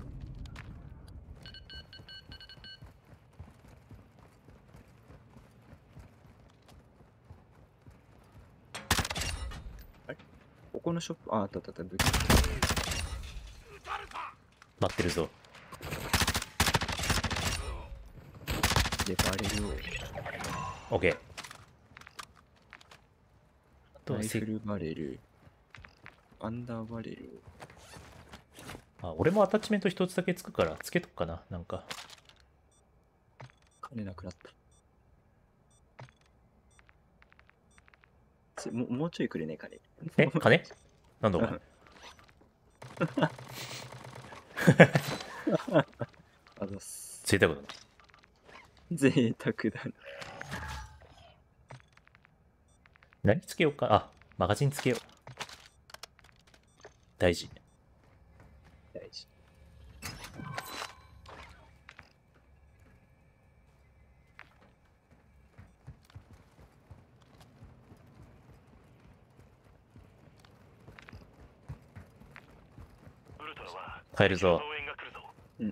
あれここのショップ、あ、あったあったあった。武器撃たれた。 待ってるぞ。 でバレルを。 オッケー。あとはせライフルバレル。アンダーバレルを。 あ、俺もアタッチメント一つだけつくからつけとくかな。なんか。 金なくなった。つももうちょいくれね、金。 え、金なんだお前。 あざっす。 ついたことない。 贅沢だな。 何つけようか。あ、マガジンつけよう。大事。 大事。 ルトラは帰るぞ。 増援が来るぞ。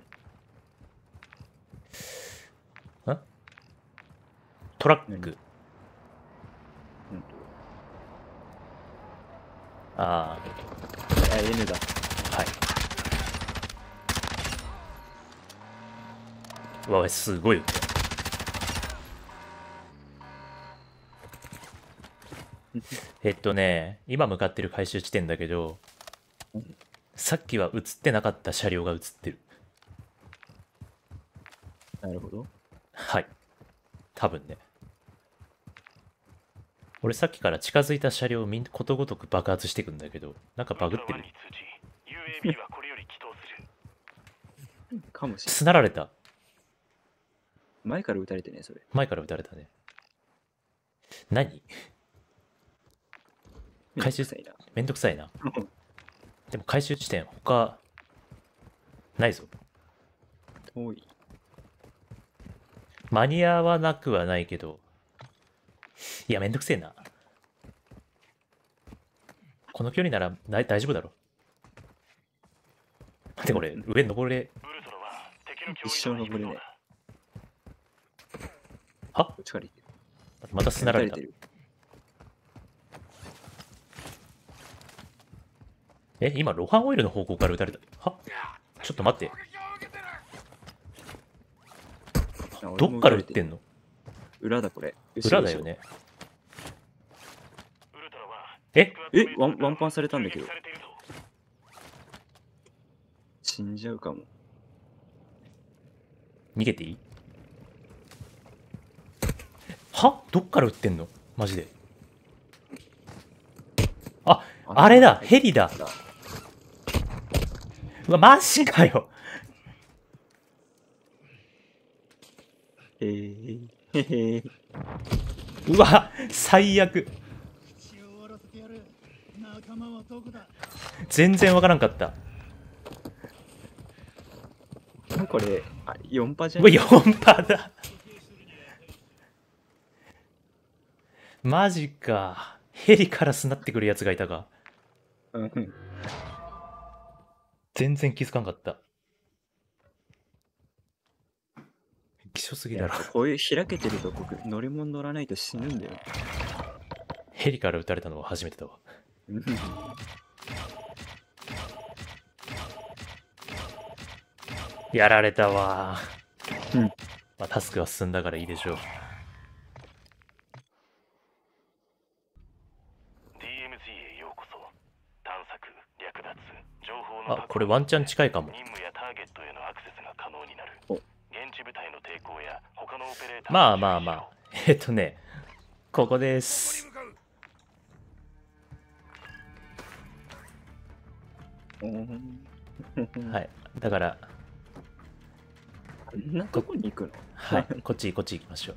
んトラック。 うんああ、N だ。 あ、はい。うわ、すごいよ。えっとね、今向かってる回収地点だけど、さっきは映ってなかった車両が映ってる。 なるほど。 はい。多分ね。俺さっきから近づいた車両をみんことごとく爆発していくんだけど、なんかバグってる。 ウルトラワンに通知。ユーエービー はこれより起動する。 かもしれない。 つなられた。 前から撃たれてね、それ。 前から撃たれたね。何回収めんどくさいな。 めんどくさいな。でも回収地点他ないぞ。 遠い。 間に合わなくはないけど、いやめんどくせえな。この距離なら大大丈夫だろ。待ってこれ上登れ。 ウルトラは敵の脅威一生登れない。 あこっちから行ってる。 またすなられた撃。る。 え今ロハンオイルの方向から撃たれた。はちょっと待って。 あ俺もどっから撃撃たれてるってんの？ 裏だ、これ。 裏だよね。 ウルトラはええワンワンパンされたんだけど襲撃されているぞ。 死んじゃうかも。 逃げていい？はどっから撃ってんのマジで。ああれだヘリだ。うわマジかよ。 へえへへ。 うわ最悪。全然わからんかった。 これ、あ、よんパじゃうわん。 よんパだ。マジか。ヘリからすなってくるやつがいたか。 うんうん。 全然気づかんかった。希少すぎだろ。 こういう開けてると僕、乗り物乗らないと死ぬんだよ。 ヘリから撃たれたのは初めてだわ。 うんやられたわ。 うんまあ、タスクは進んだからいいでしょう。 ディーエムジー へようこそ。探索、略奪、情報のあこれワンチャン近いかも。 任務やターゲットへのアクセスが可能になる。 お現地部隊の抵抗や他のオペレーターまあまあまあ。えっとね、ここです。 うんはい。だから、 あんなとこに行くの？ はい。こっち、こっち行きましょう。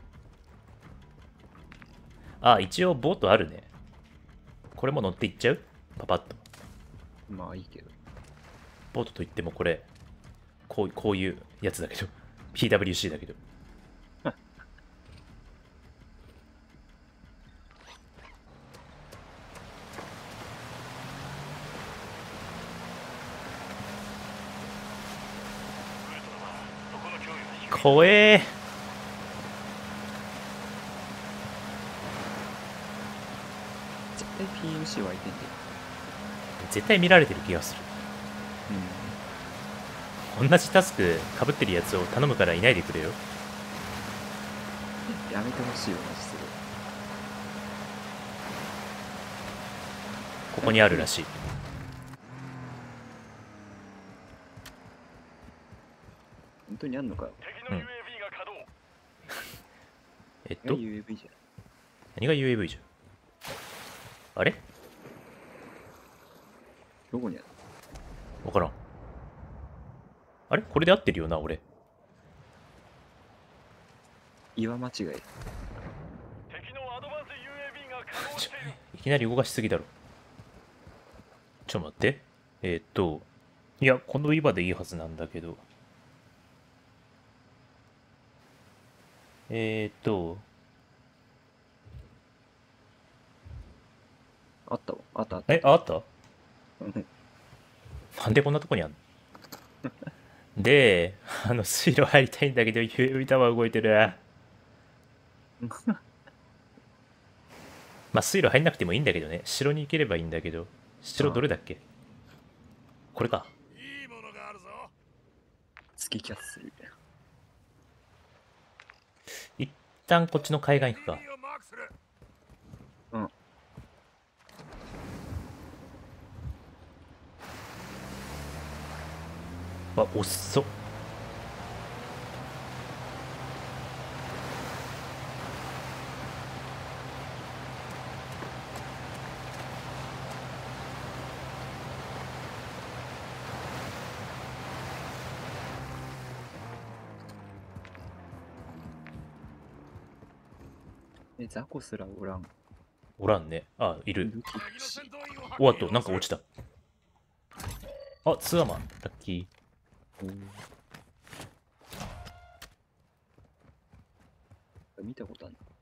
あ、一応ボートあるね。これも乗っていっちゃう？パパッと。 まあいいけど。 ボートといってもこれ、こうこういうやつだけど。ピーダブリューシー だけど。怖え絶対 ピーエムシー 湧いてんだよ。 ー。絶対見られてる気がする。同じタスク被ってるやつを頼むからいないでくれよ。 うん。やめてほしいよ、マジそれ。 ここにあるらしい。 本当にあんのかよ。 敵の ユーエービー が稼働。 えっと、 ユーエーブイ じゃん。 何が ユーエーブイ じゃん。あれどこにあるわからん。あれこれで合ってるよな、俺。 岩間違い。 敵のアドバンス ユーエービー が稼働している。 いきなり動かしすぎだろ。ちょっと待って。えーっと、いや、この岩でいいはずなんだけど。えーっと、 あったわ。あったあった。 え、ああったうんなんでこんなとこにあんので、あの水路入りたいんだけど、ユーエーブイ タワー動いてる。まあ水路入んなくてもいいんだけどね。城に行ければいいんだけど。城どれだっけ？これか。 いいものがあるぞ。 月キャッスル。 一旦こっちの海岸行くか。 いいをマークする。 うん。 わ、遅っ。 え、ザコすらおらん。 おらんね。あ、いる。 敵の戦闘員を発見おあと、なんか落ちた。あ、ツアマン。ラッキ見たことあるの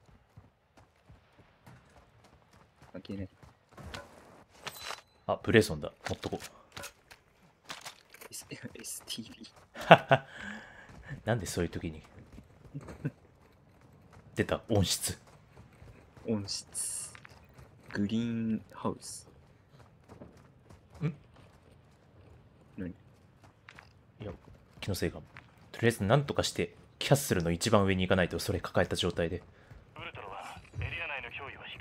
関係ね。 ー。あ、ブレーソンだ。持っとこう。 S- エスティービー。 なんでそういう時に。出た、音質。 音質。グリーンハウス。 ん何？ いや、気のせいかも。とりあえずなんとかしてキャッスルの一番上に行かないとそれ抱えた状態で。 ウルトラはエリア内の脅威は低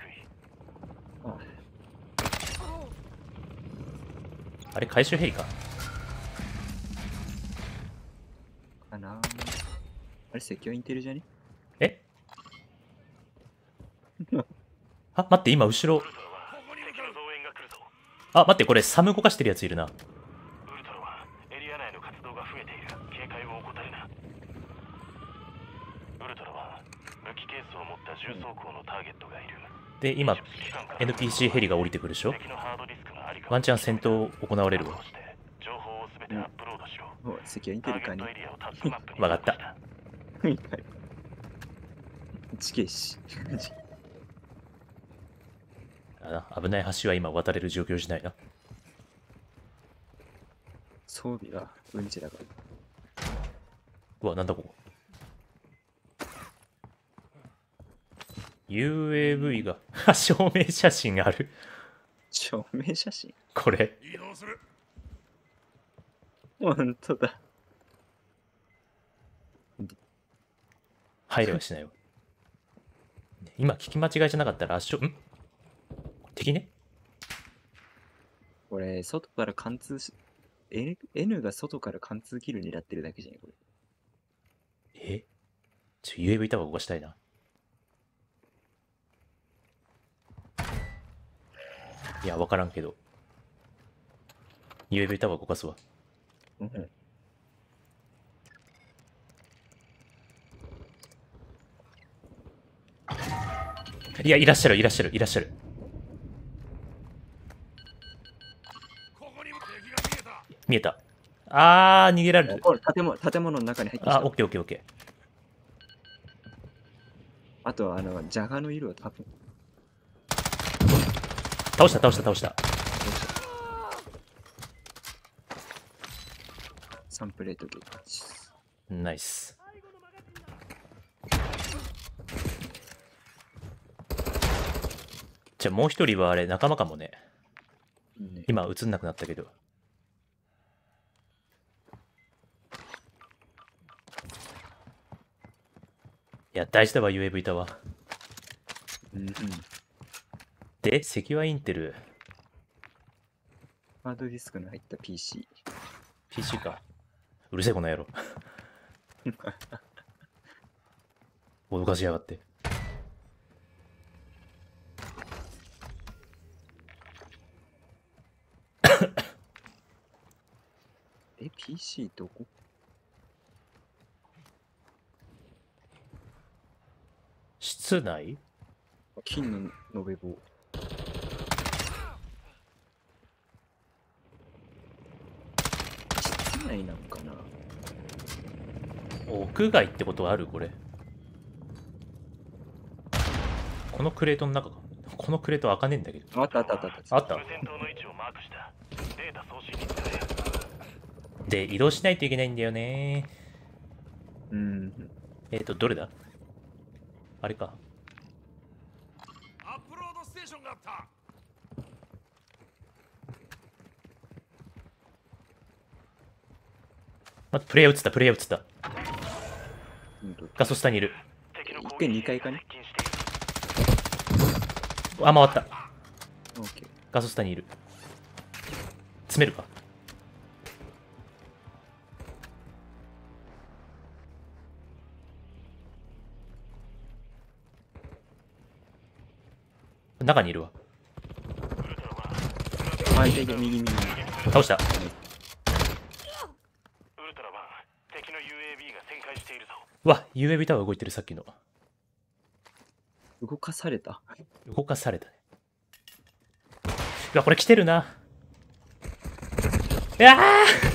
い。 ああれ回収ヘリか。 かな。あれ、赤強インテルじゃね？ えあ、待って、今後ろ。 ウルトラは敵の増援が来るぞ。 あ、待って、これサム動かしてるやついるな。 ウルトラはエリア内の活動が増えている。警戒を怠るな。ウルトラは武器ケースを持った重装甲のターゲットがいる。 で、今、 機関からエヌピーシー ヘリが降りてくるでしょ。 敵のハードディスクのありかをワンチャン戦闘行われるわ。 確保して情報をすべてアップロードしろ。 お、赤強インテルかに。 ターゲットエリアをタップマップにわかった残した。 地形師。 あな危ない橋は今渡れる状況じゃないな。 装備がうんちだから。 うわ、なんだここ。ユーエーブイ が証明写真ある。 証明写真。 これ。 移動する。 ほんとだ。 入れはしないわ。今聞き間違いじゃなかったら圧勝、ん敵ね。 これ、外から貫通し、N, N が外から貫通キル狙ってるだけじゃん、これ。 えちょ、ユーエーブイ タワー動かしたいな。いや、わからんけど。ユーエーブイ タワー動かすわ。 うん。 いや、いらっしゃる、いらっしゃる、いらっしゃる。 ここにも敵が見えた。 見えた。あー、逃げられる。 これ建物、建物の中に入ってきあ、 たオッ。ケーオッケーオッケあとは、あの、ジャガの色は多分。 ー。倒した、倒した、倒した。 サンプレートゲージ。 ナイス。じゃあもう一人はあれ仲間かもね。 ね、 今映んなくなったけど。いや、大事だわ、ユーエーブイ タワー。 うんうん。 で、赤はインテル。 ハードディスクの入った ピーシー。 ピーシー か。うるせえこの野郎。脅かしやがって。 え、ピーシー どこ？ 室内？ 金の延べ棒。室内なのかな？ 屋外ってことはあるこれ。このクレートの中か。このクレート開かねえんだけど。 あったあったあったあった。 あった。 無線塔の位置をマークした。データ送信に使え。 で、移動しないといけないんだよね。 うん。 えっ、ー、と、どれだあれか。 アップロードステーションがあった。 ま、プレイヤー映った、プレイヤー映った。 ほんとガソスタにいる。 一回二階かね。 あ、回った。 オッケー。 ガソスタにいる。詰めるか。中にいるわ。 あ、いたいた、右右。 倒した。 ウルトラマン、敵の ユーエービー が旋回しているぞ。 うわ、ユーエービー タワー動いてる、さっきの。 動かされた。 動かされたね。うわ、これ来てるな。うわー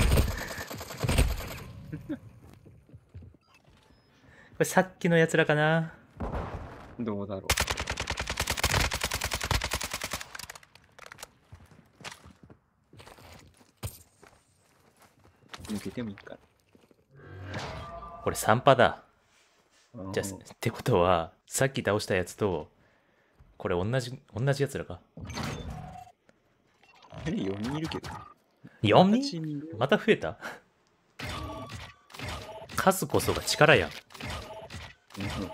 これさっきのやつらかな。 どうだろう。抜けてもいいかこれさんパだ。 な。 じゃあ、ってことは、さっき倒したやつと、これ同じ、同じやつらか。 あれ、よにんいるけど。 よにんはちにんまた増えた数こそが力やん。 うん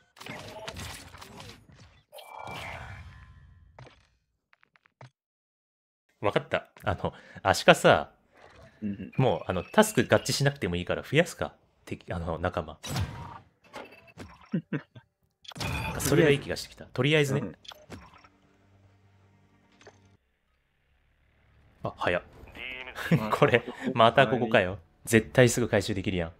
わかった。あの、アシカさ、 うんうんもう、あの、タスク合致しなくてもいいから増やすか。敵、あの、仲間。なんかそれがいい気がしてきた。とりあえずね。 うんあ、早っ。 ディーエムこれ、またここかよ。絶対すぐ回収できるやん。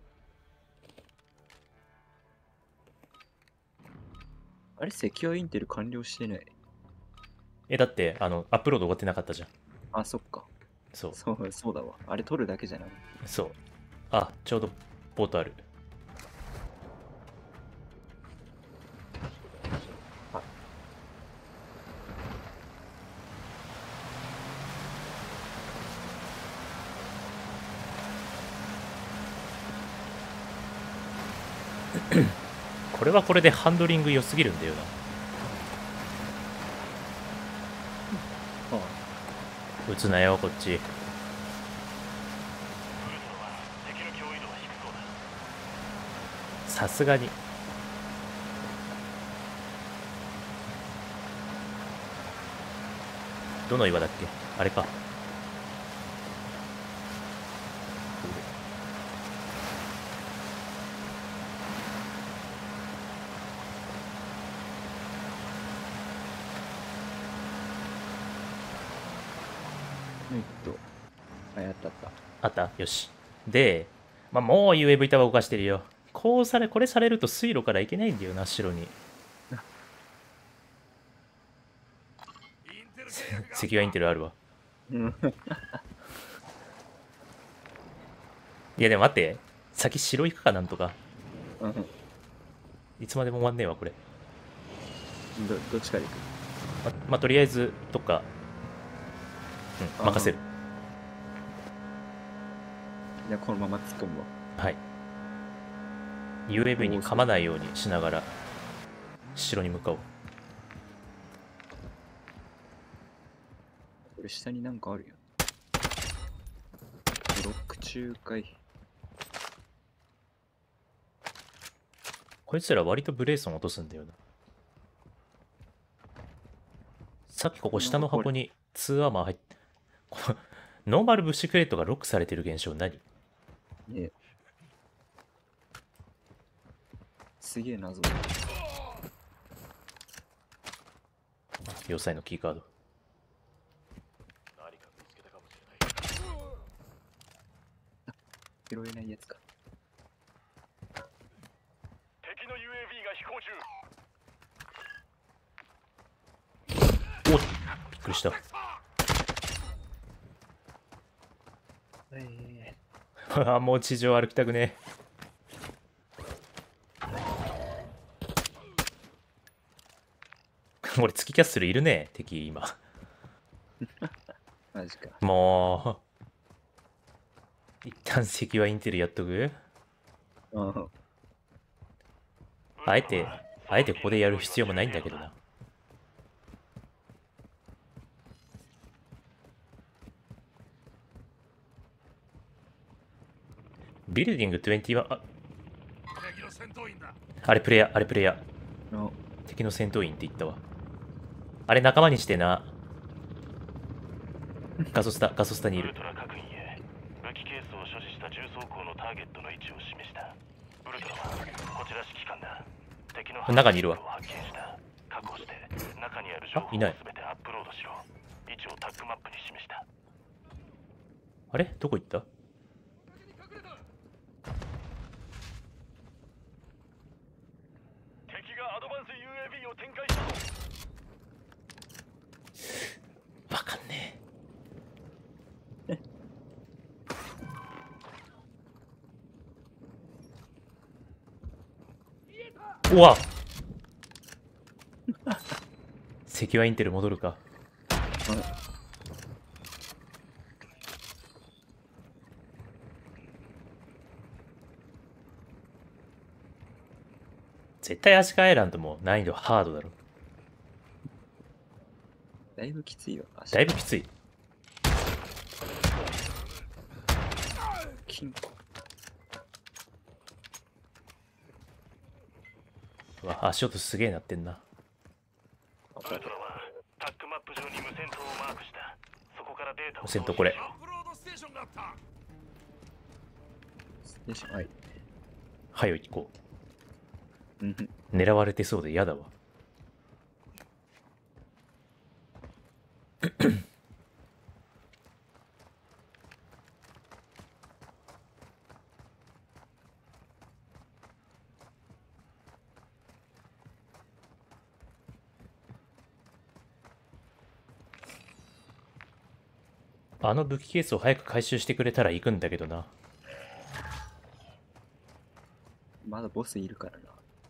あれ、セキュアインテル完了してない。 え、だって、あの、アップロード終わってなかったじゃん。 あ、そっか。 そう、 そう、そうだわ。あれ、取るだけじゃない。 そう。あ、ちょうど、ポートある。これはこれでハンドリング良すぎるんだよな。 あ撃つなよ、こっち。 ウルトラマン、敵の脅威度は低そうだ。 さすがに。どの岩だっけあれか。 えっと、あ、やったあった。 あったよし。で、まあ、もう ユーエーブイ タワー動かしてるよ。こうされ、これされると水路から行けないんだよな、城に。 インテル契約が赤外インテルあるわ。 うん。 いやでも待って。先城行くかなんとか。 うんいつまでも終わんねえわ、これ。 どどっちから行くま、まあ、とりあえず、どっか、うん、任せる。 いや、このまま突っ込むわ。 はい。ユーエーブイ に噛まないようにしながら、城に向かおう。 これ下になんかあるよ。ブロック仲介。 こいつら割とブレーソン落とすんだよな。さっきここ下の箱にツーアーマー入って、このノーマルブッシュクレートがロックされてる現象何？ ねすげえ謎。 要塞のキーカード。 何か見つけたかもしれない。 拾えないやつか。 敵の ユーエービー が飛行中。 おっびっくりした。 えあもう地上歩きたくねえ。俺月キャッスルいるね敵今。 ー、マジか。 もう一旦赤はインテルやっとく。 ああ。 あえて、あえてここでやる必要もないんだけどな。ビルディングにじゅういち、あ、 敵の戦闘員だ。 あれプレイヤー、あれプレイヤー。 あ敵の戦闘員って言ったわ。あれ仲間にしてな。ガソスタ、ガソスタにいるウル。トラ各員へ武器ケースを所持した重装甲のターゲットの位置を示した。ウルトラはこちら指揮官だ。敵の中にいるわを発見した。確保して中にある情報をあいない全てアップロードしろ。位置をタッグマップに示した。 あれどこ行った？ 敵がアドバンス ユーエービー を展開したぞ。 わかんねえ。うわ赤はインテル戻るか。絶対アシカアイランドも難易度ハードだろ。 だいぶきついよ。足だいぶきつい。 金うわ足音すげえなってんな。 ウルトラはタッグマップ上に無線塔をマークした。そこからデータを無線塔これアップロードステーションがあった。 ステーション、はい。 はい行こうん。 う。狙われてそうで嫌だわ。あの武器ケースを早く回収してくれたら行くんだけどな。 まだボスいるからな。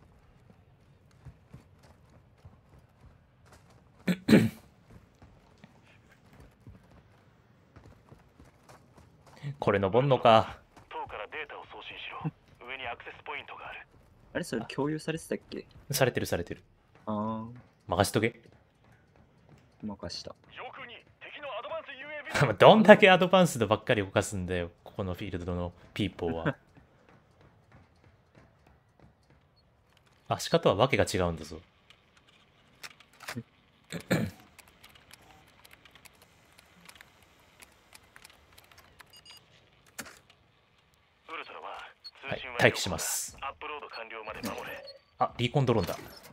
これ登んのか。 塔からデータを送信しろ。上にアクセスポイントがある。 あれそれ共有されてたっけ？ されてるされてる。 あ任しとけ。 あ、任した。 上空に敵のアドバンス ユーエービー。 どんだけアドバンスドばっかり動かすんだよ、ここのフィールドのピーポーは。アシカとはわけが違うんだぞ。 ウルトラははい通信は待機します。 アップロード完了まで守れ。 あ、リーコンドローンだ。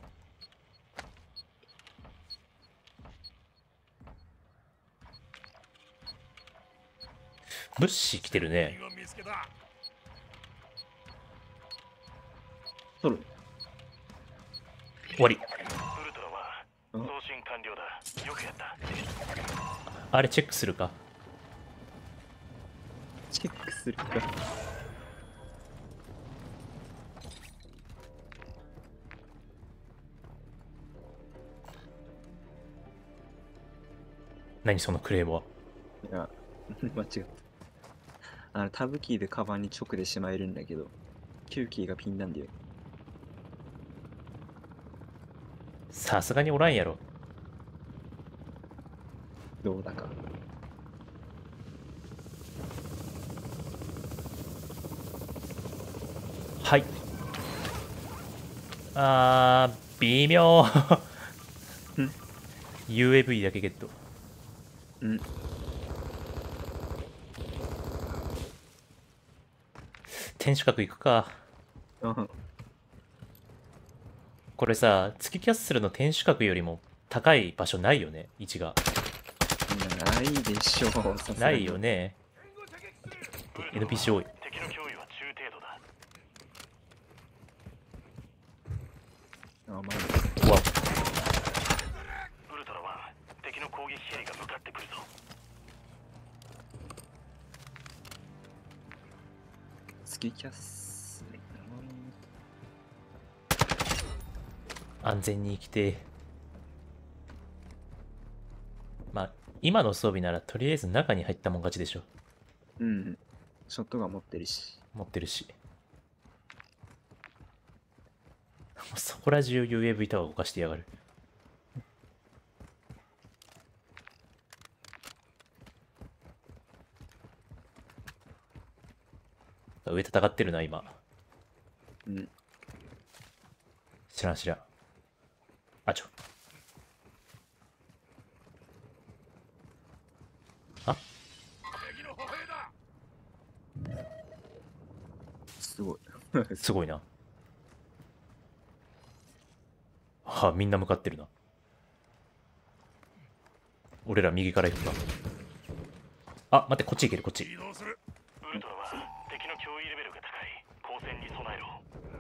物資来てるね。 敵を見つけた。 取る。 終わり。 ウルトラは送信完了だ。よくやった。 あれチェックするか。 チェックするか。 何そのクレームは。 いや、間違った。あの、タブキーでカバンに直でしまえるんだけど、キューキーがピンなんだよ。 さすがにおらんやろ。 どうだか。 はい。あー、微妙。ユーエーブイ だけゲット。 うん。 天守閣行くか。 うんこれさ、月キャッスルの天守閣よりも高い場所ないよね、位置が。 ないでしょう。さすがにないよ。ね。エヌピーシー 多い。 敵の脅威は中程度だ。 あ、まあ、 うわ、 ウルトラは敵の攻撃ヘリが向かってくるぞ。 月キャッスル。 安全に生きて。まあ、今の装備ならとりあえず中に入ったもん勝ちでしょ。 うん。 ショットガン持ってるし。 持ってるし。そこら中 ユーエーブイ タワー動かしてやがる。上戦ってるな、今。 うん。 知らん知らん。あ、ちょ。あ、 敵の歩兵だ。 すごい。 すごいな。はあ、みんな向かってるな。俺ら右から行くか。あ、待って、こっち行ける、こっち。 移動する。 ウルトラは敵の脅威レベルが高い。交戦に備えろ。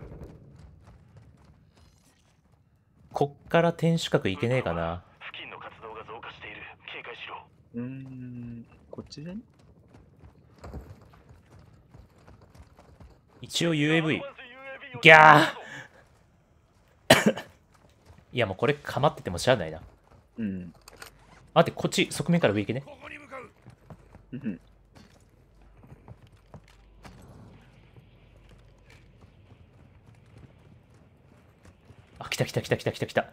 こっから天守閣行けねえかな。 付近の活動が増加している。警戒しろ。 うーん。こっちでね。 一応 ユーエーブイ。ギャーいやもうこれかまっててもしゃあないな。 うん。 待って、こっち側面から上行けね。 ここに向かう。 うん。 あ、来た来た来た来た来た来た。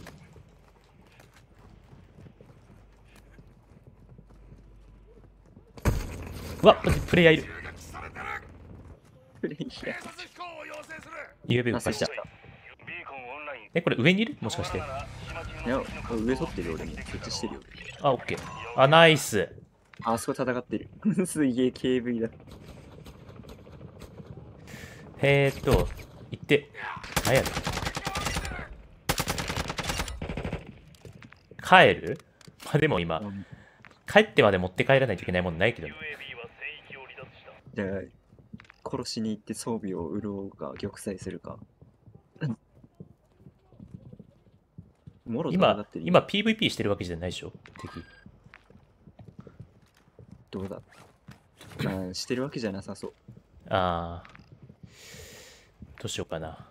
うわ、待って、プレイヤーいる。 襲撃されてる。 プレイヤ偵察飛行を要請する。 ユーエーブイー。 動かした。 ビーコンオンライン。 え、これ上にいるもしかして。 いや、上取ってるよ、俺も。設置してるよ。 あ、オッケー。あ、ナイス。 あ、あそこ戦ってる。すげえ ケーブイ だ。 えーっと、行って。何やる帰るまあでも今、帰ってまで持って帰らないといけないもんないけどね。 ユーエービー は聖域を離脱した。 じゃあ、殺しに行って装備を売ろうか、玉砕するか。もろ戦今って、る。 今 ピーブイピー してるわけじゃないでしょ敵。 どうだあしてるわけじゃなさそう。 あー。どうしようかな。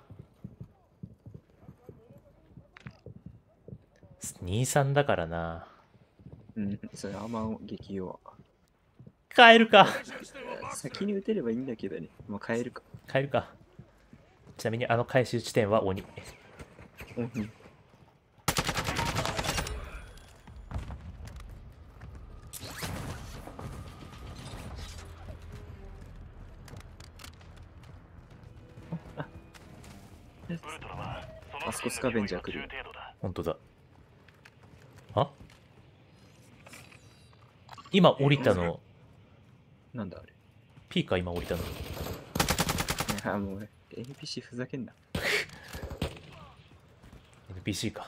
にさんだからな。 うん、それあんま激弱。 帰るか。 先に撃てればいいんだけどね。まあ、変えるか。 帰るか。ちなみにあの回収地点は鬼。 うんウルトラはそのあそこスカベンジャー来る中程度だ。 本当だ。あ今降りたの、 なんだあれ。 P か今降りたの。 いや、もう、エヌピーシー ふざけんな。 エヌピーシー か。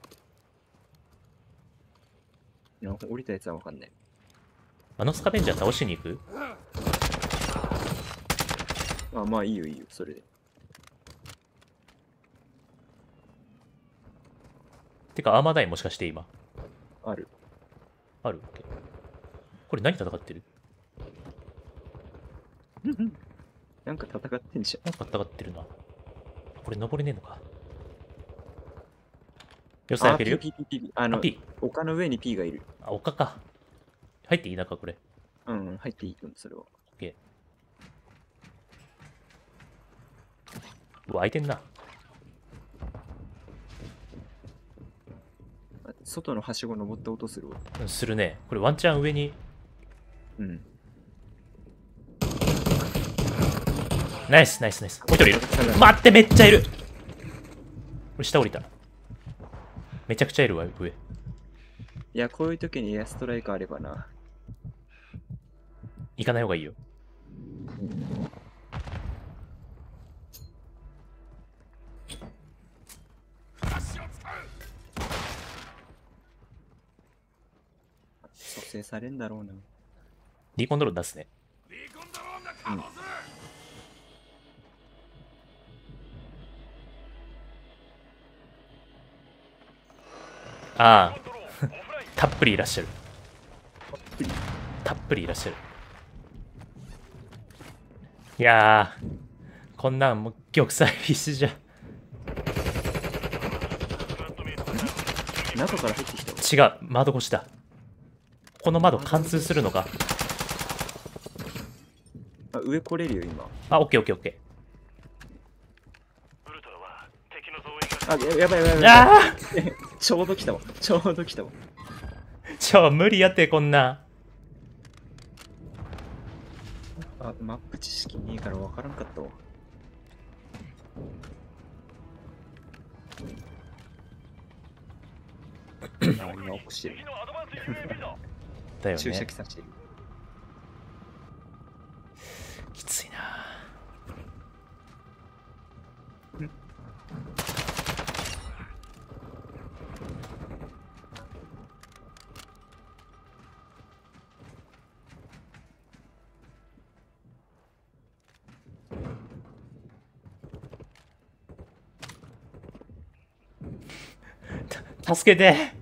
いや、降りたやつはわかんない。 あのスカベンジャー倒しに行く？ あ、まあいいよいいよ、それで。 てかアーマーダインもしかして今。 ある。 ある？これ何戦ってる？ なんか戦ってんじゃん。 なんか戦ってるな。これ登れねえのか。よさあ、 開けるよ。 P、P、P、P。あの、 あ P。 丘の上に P がいる。 あ、丘か。入っていい中これ。 うん、入っていいと思う、それは。 オッケー。うわ、開いてんな。 外のはしご登った音するわ。 うんするね。これワンチャン上に。 うん。 ナイスナイスナイス。もう一人いる。待って、めっちゃいる。これ下降りた。めちゃくちゃいるわ、上。 いや、こういう時にエアストライカーあればな。 行かない方がいいよ。 足を使う。 蘇生されんだろうな。 リーコンドロール出すね。 ビーコンドローンが稼働する。 ああ。たっぷりいらっしゃる。たっぷりいらっしゃる。いやー、こんなんもう玉砕必死じゃ。 中から入ってきたわ。 違う、窓越しだ。この窓貫通するのか。 上来れるよ、今。 あ、オッケーオッケーオッケウルトラは敵の増援があ、ややばいやばいやばい。 ー。あちょうど来たわ。ちょうど来たわ。 ーちょ、無理やってこんな。 あ、マップ知識ねえから分からんかったわ。あ、今起こしてる。 敵のアドバンス ユーエービー だ。 だよ注射ね。 器さしてる。 きついな。た助けて。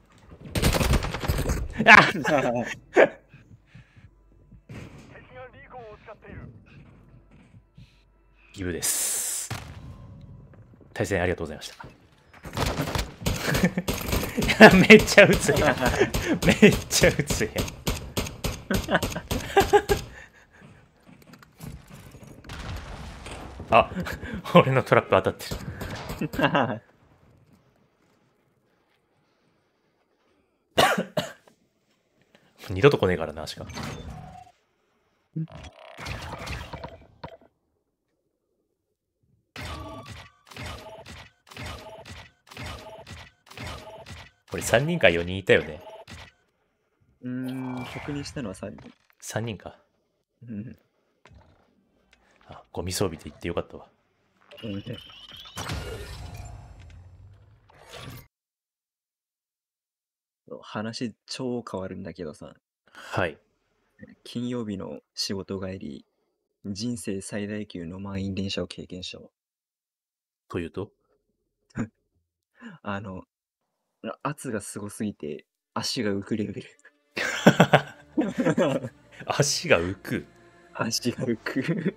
あ敵がリーコンを使っている。 ギブです。対戦ありがとうございました。いやめっちゃ撃つやん。めっちゃ撃つやん。あ、俺のトラップ当たってる。二度と来ねえからな、しか。これさんにんかよにんいたよね。 うーん、確認したのはさんにん。 さんにんか。 うん。 あ、ゴミ装備で行ってよかったわ。 うん話超変わるんだけどさ、 はい。 金曜日の仕事帰り、人生最大級の満員電車を経験したわ。 というとあの、圧がすごすぎて足が浮くレベル。 足が浮く。 足が浮く。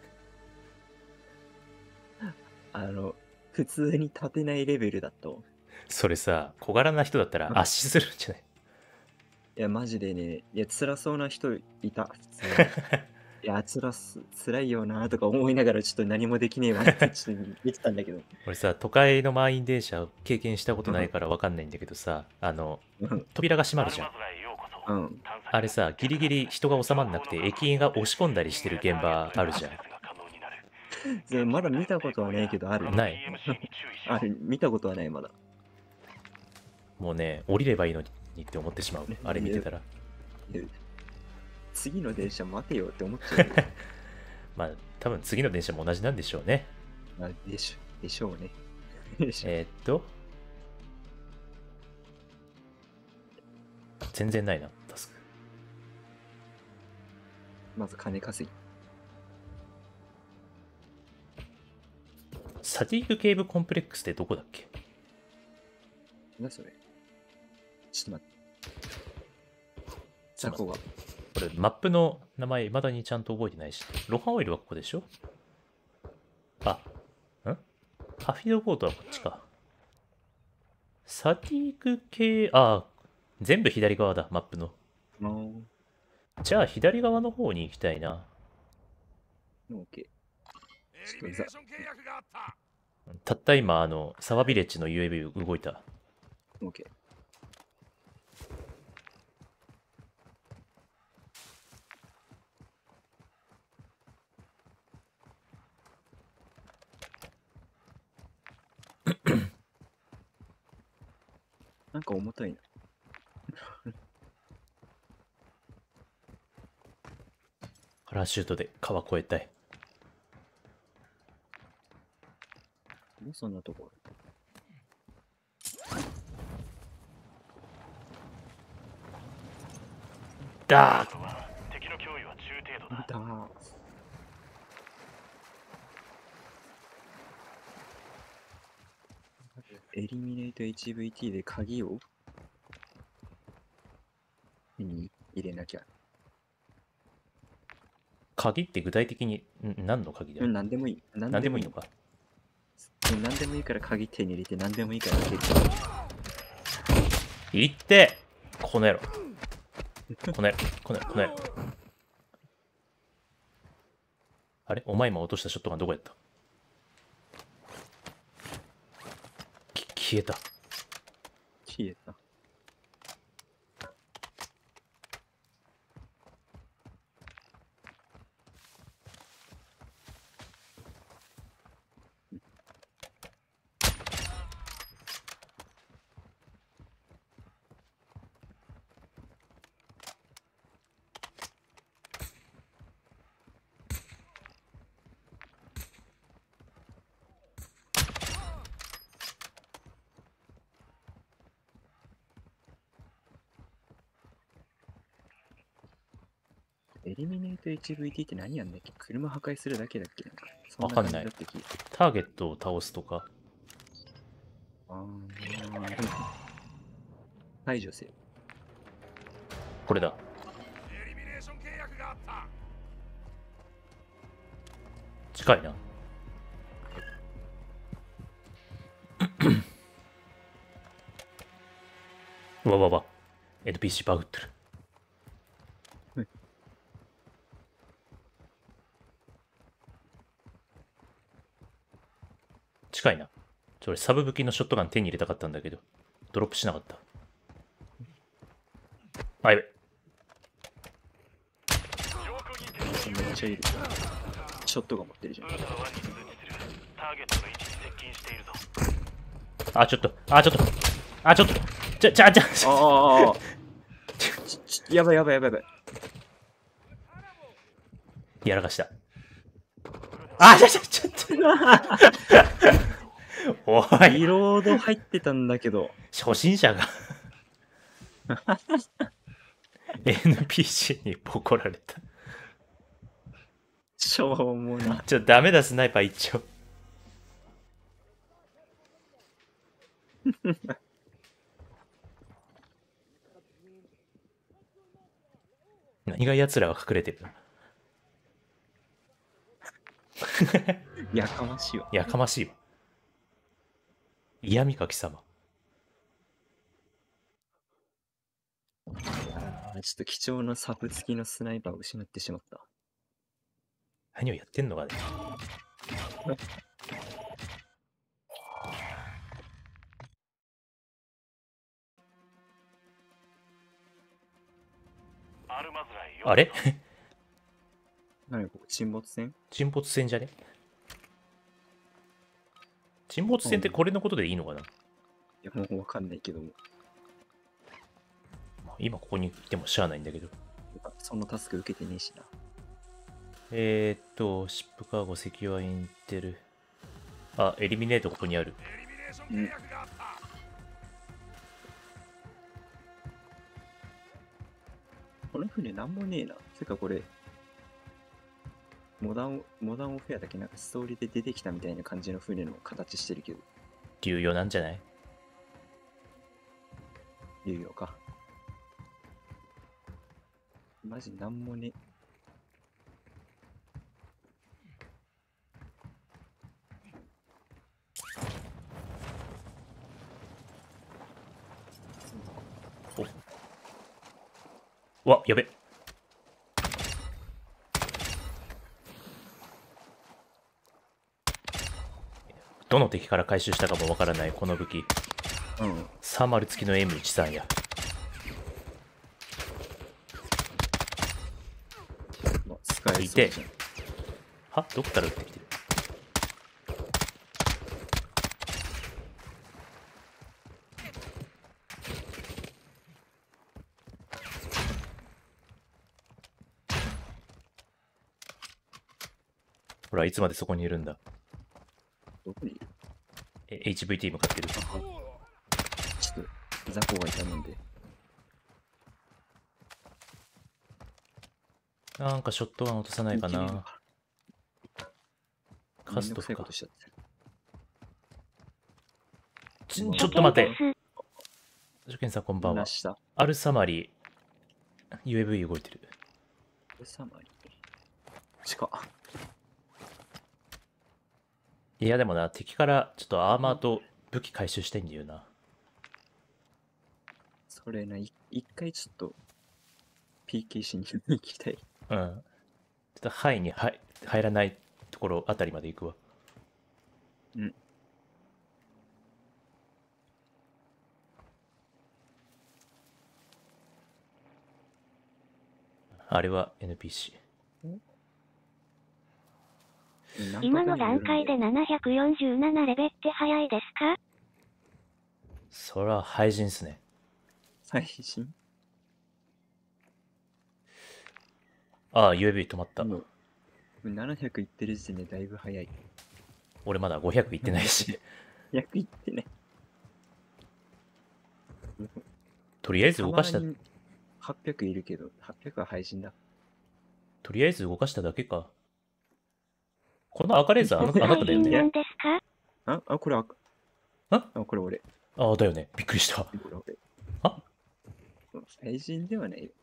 あの、普通に立てないレベルだと。 それさ、小柄な人だったら圧死するんじゃないいや、マジでね、いや、辛そうな人いた。普通にいや、辛す、辛いよなとか思いながらちょっと何もできねえわってちょっと見てたんだけど。 俺さ、都会の満員電車を経験したことないから分かんないんだけどさ、あの、 うん。 扉が閉まるじゃん。 うん。 あれさ、ギリギリ人が収まんなくて駅員が押し込んだりしてる現場あるじゃん。 でまだ見たことはないけど、ある。 ないある、見たことはない、まだ。 もうね、降りればいいのにって思ってしまう。あれ見てたら。 で次の電車待てよって思っちゃうよ。 まあ、多分次の電車も同じなんでしょうね。 まあ、でしょ、でしょうね。でしょえーっと。全然ないな、タスク。 まず金稼ぎ。 サティークケーブコンプレックスってどこだっけ？ なそれ。ちょっと待って。雑魚が。 これマップの名前未だにちゃんと覚えてないし。ロハンオイルはここでしょ？あ、んハフィドボートはこっちか。サティーク系、あ、全部左側だ、マップの。 あーじゃあ左側の方に行きたいな。 オッケー。 エリミネーション契約があった。 たった今、あの、サワビレッジの ユーエーブイ 動いた。 オッケー。なんか重たいな。 パラシュートで川越えたい。 もうそんなとこだー敵の脅威は中程度だ。 だーエリミネート エイチブイティー で鍵をに入れなきゃ。 鍵って具体的にん何の鍵だよ、 うん、なんでもいい。なん何でもいいのか。 うんなんでもいいから鍵手に入れて、なんでもいいから開ける。 いってこの野郎。この野郎、この野郎、この野郎。 あれお前今落としたショットガンどこやった？き消えた。 消えた。エリミネート エイチブイティー って何やんだっけ？車破壊するだけだっけ？なんかそわかんない感じだった気がターゲットを倒すとか。 あーでも排除せよ。 これだ。 エリミネーション契約があった。 近いな。うわわわ エヌピーシー バグってる。近いな。ちょ俺サブ武器のショットガン手に入れたかったんだけどドロップしなかった。あ、やべ。 めっちゃいる。ショットが持ってるじゃん。 ウルトラワンに通知する。ターゲットの位置に接近しているぞ。 あ、ちょっと、あ、ちょっと、あ、ちょっと、ちゃ、ちゃ、ちゃ、ちゃ、 ああああちちやばいやばいやばいやばい。 やらかした。あ、ちゃ、ちゃ、ちょっと。おい、 リロード入ってたんだけど。 初心者が。エヌピーシー にボコられた。 しょうもな。 ちょっとダメだ、スナイパー一丁。何が奴らは隠れてるの？ やかましいわ。 やかましいわ。嫌味か貴様。 あーちょっと貴重なサブ付きのスナイパーを失ってしまった。 何をやってんのかね。 アルマズライあれ何ここ沈没船？ 沈没船じゃね？沈没船ってこれのことでいいのかな？ いやもうわかんないけども。 今ここにいてもしゃあないんだけど。 そのタスク受けてねえしな。 えー、っと、シップカーゴ、セキュアインテル。あ、エリミネートここにある。 エリミネーション契約があった。 この船なんもねえな。てかこれ、モダン、モダンオフェアだけなんかストーリーで出てきたみたいな感じの船の形してるけど。 流用なんじゃない？ 有用か。マジなんもね。 うわ、やべ。どの敵から回収したかもわからないこの武器。 うん。 サーマル付きの エムじゅうさん や。 まあ、使えそういてじゃん。 はどこから撃ってきてる？ほら、いつまでそこにいるんだ。 どこにいる？ え、エイチブイティー 向かってる。 ちょっと、雑魚がいたもんで。 なんかショットガン落とさないかいけねえのな。 かカストかめんどくさいこと。しちゃって。 ちちょっと待て。 です。 初見さんこんばんは。 なした。 アルサマリ、ユーエーブイ 動いてる。 サマリ。近っ。 いやでもな、敵からちょっとアーマーと武器回収したいんだよな。 それな、い一回ちょっと ピーケー しに行きたい。 うん。 っと範囲に入入らないところあたりまで行くわ。 うん。 あれは エヌピーシー。 今の段階でななひゃくよんじゅうななレベって早いですか？ そら廃人っすね。 最新ああ、ユーエービー 止まった。 もうななひゃくいってる時点でだいぶ早い。 俺まだごひゃくいってないし。 ひゃくいってね。 とりあえず動かした、 たまにはっぴゃくいるけど、はっぴゃくは配信だ。 とりあえず動かしただけか。この赤レーザーあのあなただよね。 配信なんですか？ あ、あ、これ赤。 ああ、これ俺。 ああ、だよね。びっくりした。 これ俺。 あ配信ではないよ。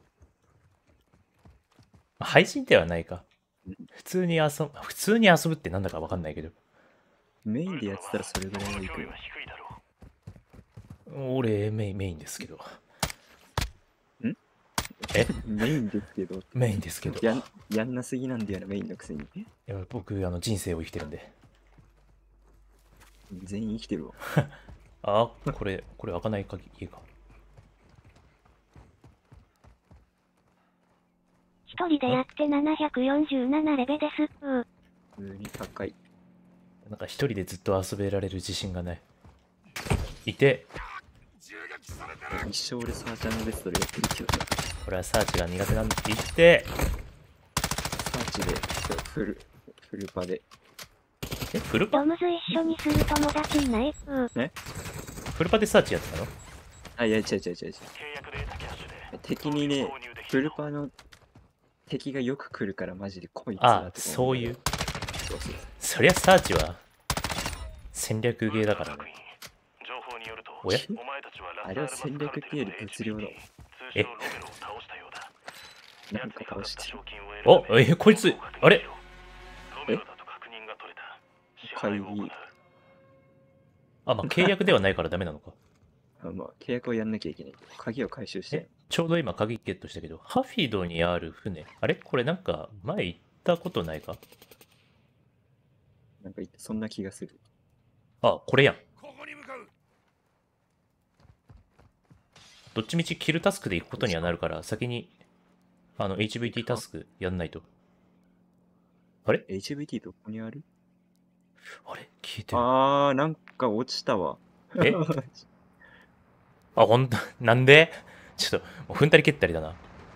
配信ではないかうん。 普通に遊ぶ、普通に遊ぶってなんだかわかんないけど。 メインでやってたらそれぐらいはいくよ脅威は。低いだろう。 俺メイン、メインですけど。 んえメインですけど。 メインですけど。 やん、やんなすぎなんだよな、メインのくせに。 いや僕、あの人生を生きてるんで。 全員生きてるわ。 あ、これ、これ開かない鍵、いいか。 一人でやってななひゃくよんじゅうななレベです。うー。 普通に高い。 なんか一人でずっと遊べられる自信がない。いて、 銃撃されてる。 一生俺サーチャーのベストでやってるけど、 これはサーチが苦手なんで、いて、 サーチでフル、フルパで。 え、フルパドムズ一緒にする友達いない。うー。 フルパでサーチやってたの？ あ、いや、違う違う違う違う。 契約で得たキャッシュで敵にね、 購入できフるルパの敵がよく来るからマジでこいつあだ、とか思そういう。 そうそうそりゃサーチは戦略ゲーだからね。 情報によるとおやお前たちはラスあれは戦略っていうより物量だわ。 通称ロメロを倒したようだ。 なんか倒してる。 お、え、こいつ、あれロメロだと確認が取れた。支払いを行う。 あ、まあ契約ではないからダメなのか。 あまあ、契約をやんなきゃいけない。鍵を回収してえ。、ちょうど今鍵ゲットしたけど、ハフィドにある船、あれこれなんか前行ったことないか？ なんか言ってそんな気がする。 あ、これやん。 ここに向かう。 どっちみちキルタスクで行くことにはなるから、先にあの エイチブイティー タスクやんないと。あれエイチブイティー どこにある？ あれ聞いてる。 あー、なんか落ちたわ。 えあ、ほんと、なんでちょっと、もう踏んだり蹴ったりだな。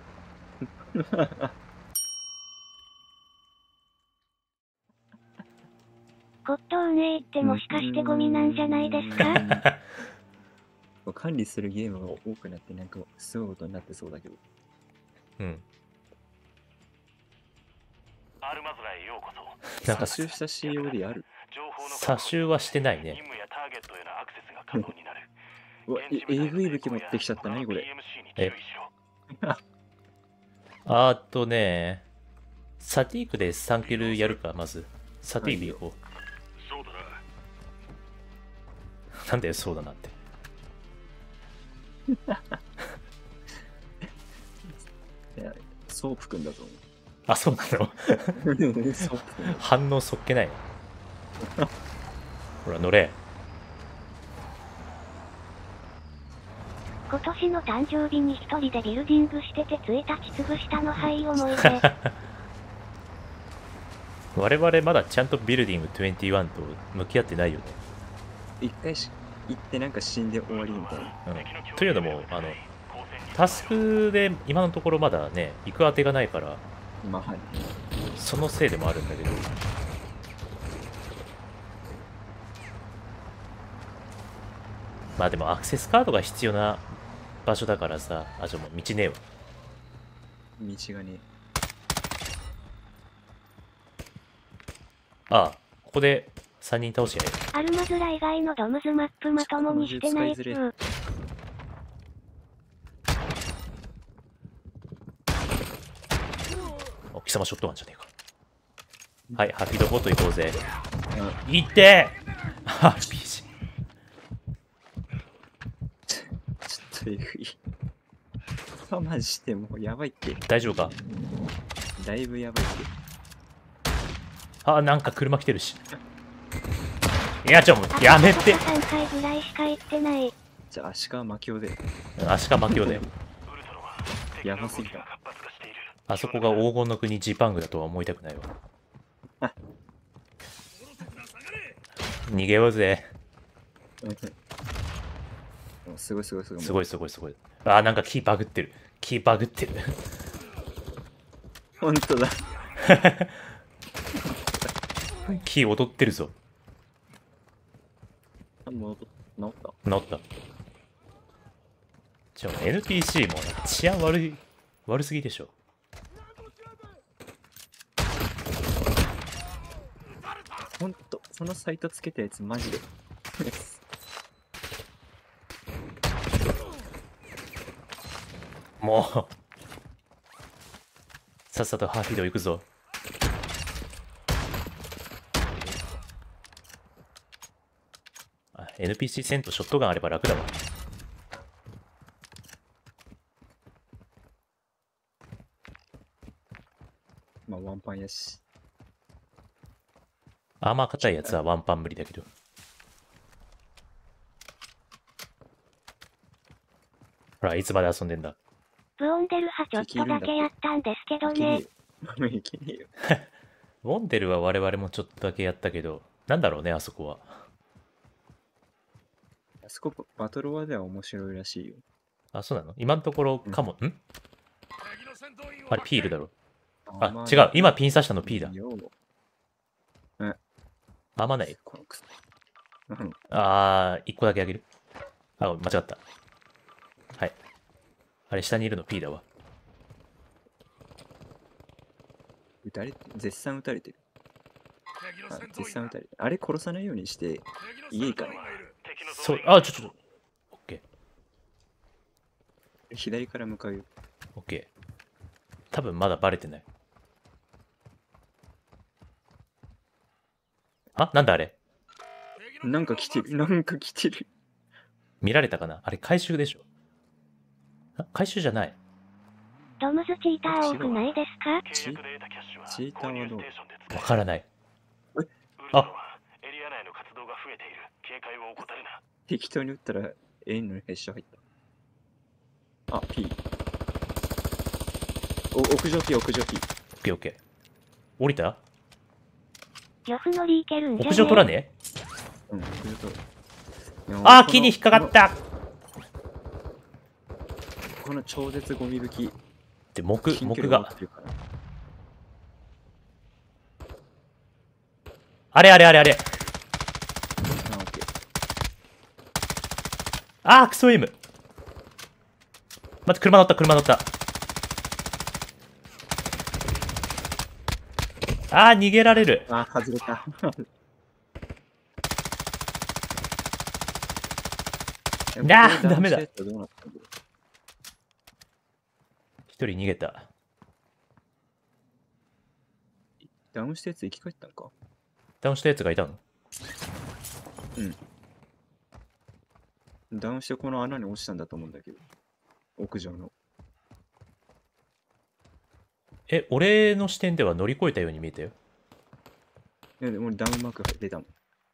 コット運営ってもしかしてゴミなんじゃないですか？ 管理するゲームが多くなってなんかすごいことになってそうだけど。 うん。 アルマズラへようこそ。 なんか、 撮影した シーオーディー ある？ 情報の詐集はしてないね。 任務やターゲットへのアクセスが可能になる。 うわ、え、えぐい武器持ってきちゃった。何これ。 えあーとね、サティークでさんキルやるか、まず。サティーク行こそうだな。 う。なんだよ、そうだなって。 いや、ソープくんだと思あ、そうなのう。ソープくん。 反応そっけない。ほら、乗れ。 今年の誕生日に一人でビルディングしててついたち潰したのはいい思い出。 我々まだちゃんとビルディングにじゅういちと向き合ってないよね。 一回し行ってなんか死んで終わりみたいな。 うん。というのも、あの、タスクで今のところまだね、行く当てがないから、 まあはい。 そのせいでもあるんだけど。まあでもアクセスカードが必要な場所だからさ、あ、じゃあもう道ねえわ。 道がね。 ああ、ここでさんにん倒しやえ。 アルマズラ以外のドムズマップまともにしてない。 使いづれお、貴様ショットガンじゃねえか。はい、ハピドボット行こうぜ。 あ、 いってーハッピージ。 ちょっとえぐい。あ、マジでもうやばいって。 大丈夫か？ だいぶやばいって。 あ、なんか車来てるし。いや、ちょ、もうやめて。 さんかいぐらいしか行ってない。 じゃあ、足利巻きで。 足利巻きだよ。 やばすぎた。 あそこが黄金の国ジパングだとは思いたくないわ。逃げようぜ。 すごいすごいすごい。 すごいすごいすごい。あー、なんか木バグってる。木バグってる。 ほんとだ。 木踊ってるぞ。 あ、もう治った。 治った。じゃあ エヌピーシー も治安悪い、悪すぎでしょ。 ほんと、そのサイトつけたやつマジで。 もうさっさとハーフィード行くぞ。あ、 エヌピーシー 戦とショットガンあれば楽だわ。 まあ、ワンパンやし。 アーマー硬いやつはワンパン無理だけど。ほら、いつまで遊んでんだ。 ブオンデル派ちょっとだけやったんですけどね。 もういけねえよ。 ウォンデルは我々もちょっとだけやったけど、なんだろうね、あそこは。 あそこ、バトルワでは面白いらしいよ。 あ、そうなの？今のところかも、んあれ、ピールだろ。あ、 ま違う。今ピン刺したの P だ。 よあんまない。 このくそうん。 あー、一個だけあげる。あ、間違った。はい。あれ、下にいるの P だわ。 撃たれて、絶賛撃たれてる。あ、絶賛撃たれてる。あれ殺さないようにして、家行かない。 そう、あ、ちょ、ちょ、ちょ。オッケ左から向かうよ。 ー、オッケー。多分まだバレてない。あ、なんだあれ。 なんか来てる。なんか来てる。 見られたかなあれ、回収でしょ。あ、回収じゃない。 ドムズチーター多くないですか？ チチーターはどう？ わからない。 あ、エリア内の活動が増えている。警戒を怠るな。 適当に撃ったら、ええのにヘッション入った。あ、P。お、屋上 P、屋上 P。 オッケーオッケー。降りた？ 呂布のりいけるんじゃね？ 屋上取らねうん、屋上取る。 あー、木に引っかかった。 この超絶ゴミ吹き。 で、木、 近距木が離持って。るからあれあれあれあれ。 あ、オッケー。 あー、クソエイム。待って、車乗った、車乗った。あー、逃げられる。 あ、外れた。 なあダメだどうなったんだろ一人逃げた。 う。ダウンしたやつ生き返ったのか？ ダウンしたやつがいたの？ ダウンしてこの穴に落ちたんだと思うんだけど。屋上の。 え、俺の視点では乗り越えたように見えたよ。 いや、でもダウンマークが出たもん。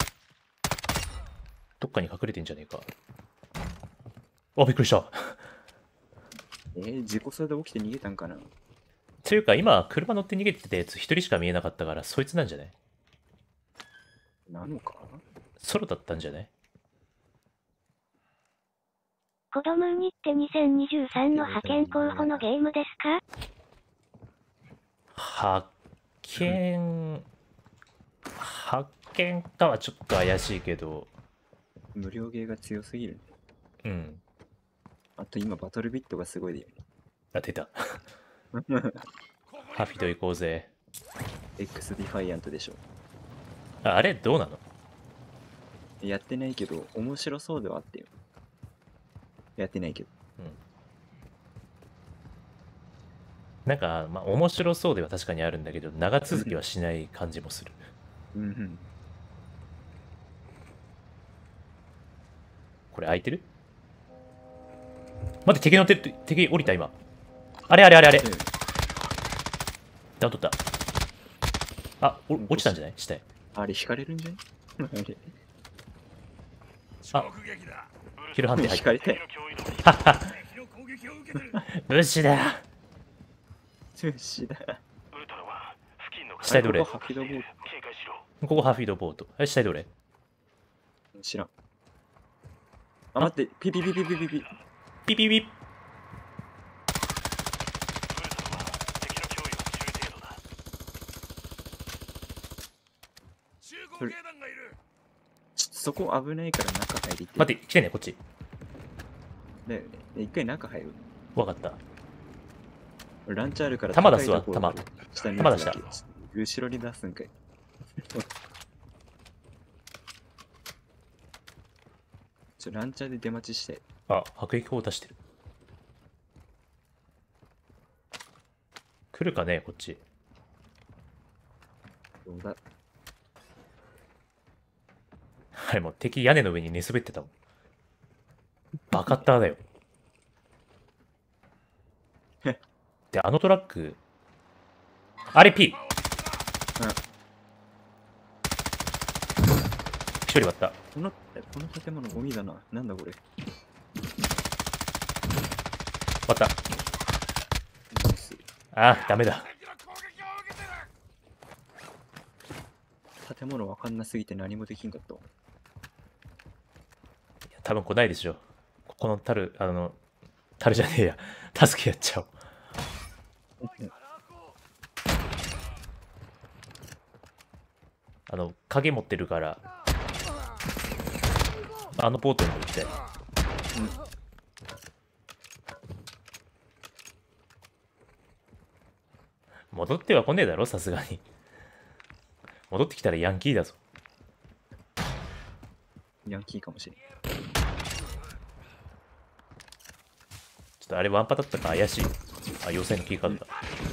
どっかに隠れてんじゃねえか。あ、びっくりした。 えー、自己操で起きて逃げたんかな？ というか、今、車乗って逃げてたやつ一人しか見えなかったから、そいつなんじゃない？ なのか？ ソロだったんじゃない？ 子供にってにせんにじゅうさんの派遣候補のゲームですか？ 派遣、派遣かはちょっと怪しいけど、 無料ゲーが強すぎる。 うん。 あと今バトルビットがすごいで。 あ、出た。ハフィド行こうぜ。 X ディファイアントでしょ。 あ、あれどうなの？ やってないけど、面白そうではあってよ。やってないけど。 うん。なんか、まあ、面白そうでは確かにあるんだけど、長続きはしない感じもする。 うんうん。 これ空いてる？待って、敵乗ってる、敵降りた今。あれあれあれあれ。 うんダウン取った。 あ、お落ちたんじゃない下へ。 あれ、引かれるんじゃないあれ。 あ直撃だ。 キル判定入った。 引かれたよ。 はっは敵の攻撃を受けてる。 無視だ。 中止だ。 ウルトラは付近の下へどれここハフィドボー警戒しろ。 ここハフィードボート。え、下へどれト知らん。あ、待って、ピピピピピピピ。 ピピピ。 ウルトラは敵の脅威を知る程度だ。 集合兵団がいる。 ちょそこ危ないから中入りて。 待って、来てね、こっち。 だよね。一回中入る。 わかった。 ランチャーあるから弾出すわ高いところ下に弾出した後ろに出すんかい。ちょ、ランチャーで出待ちして。 あ、迫撃砲出してる。来るかね、こっち。 どうだ。 あれもう敵屋根の上に寝そべってたもん。バカッターだよ。で、あのトラック、あれ P! 一人割った。 この、この建物ゴミだな。なんだこれ。 割った。あー、ダメだ。 敵の攻撃を受けてる。 建物わかんなすぎて何もできんかったわ。 いや多分来ないでしょ。ここの樽、あの、樽じゃねえや。助けやっちゃおう。あの、影持ってるから、あのボートに乗って。戻っては来ねえだろ、さすがに。戻ってきたらヤンキーだぞ。 ヤンキーかもしれん。 ちょっとあれワンパだったか怪しい。あ、要塞のキーカードだ。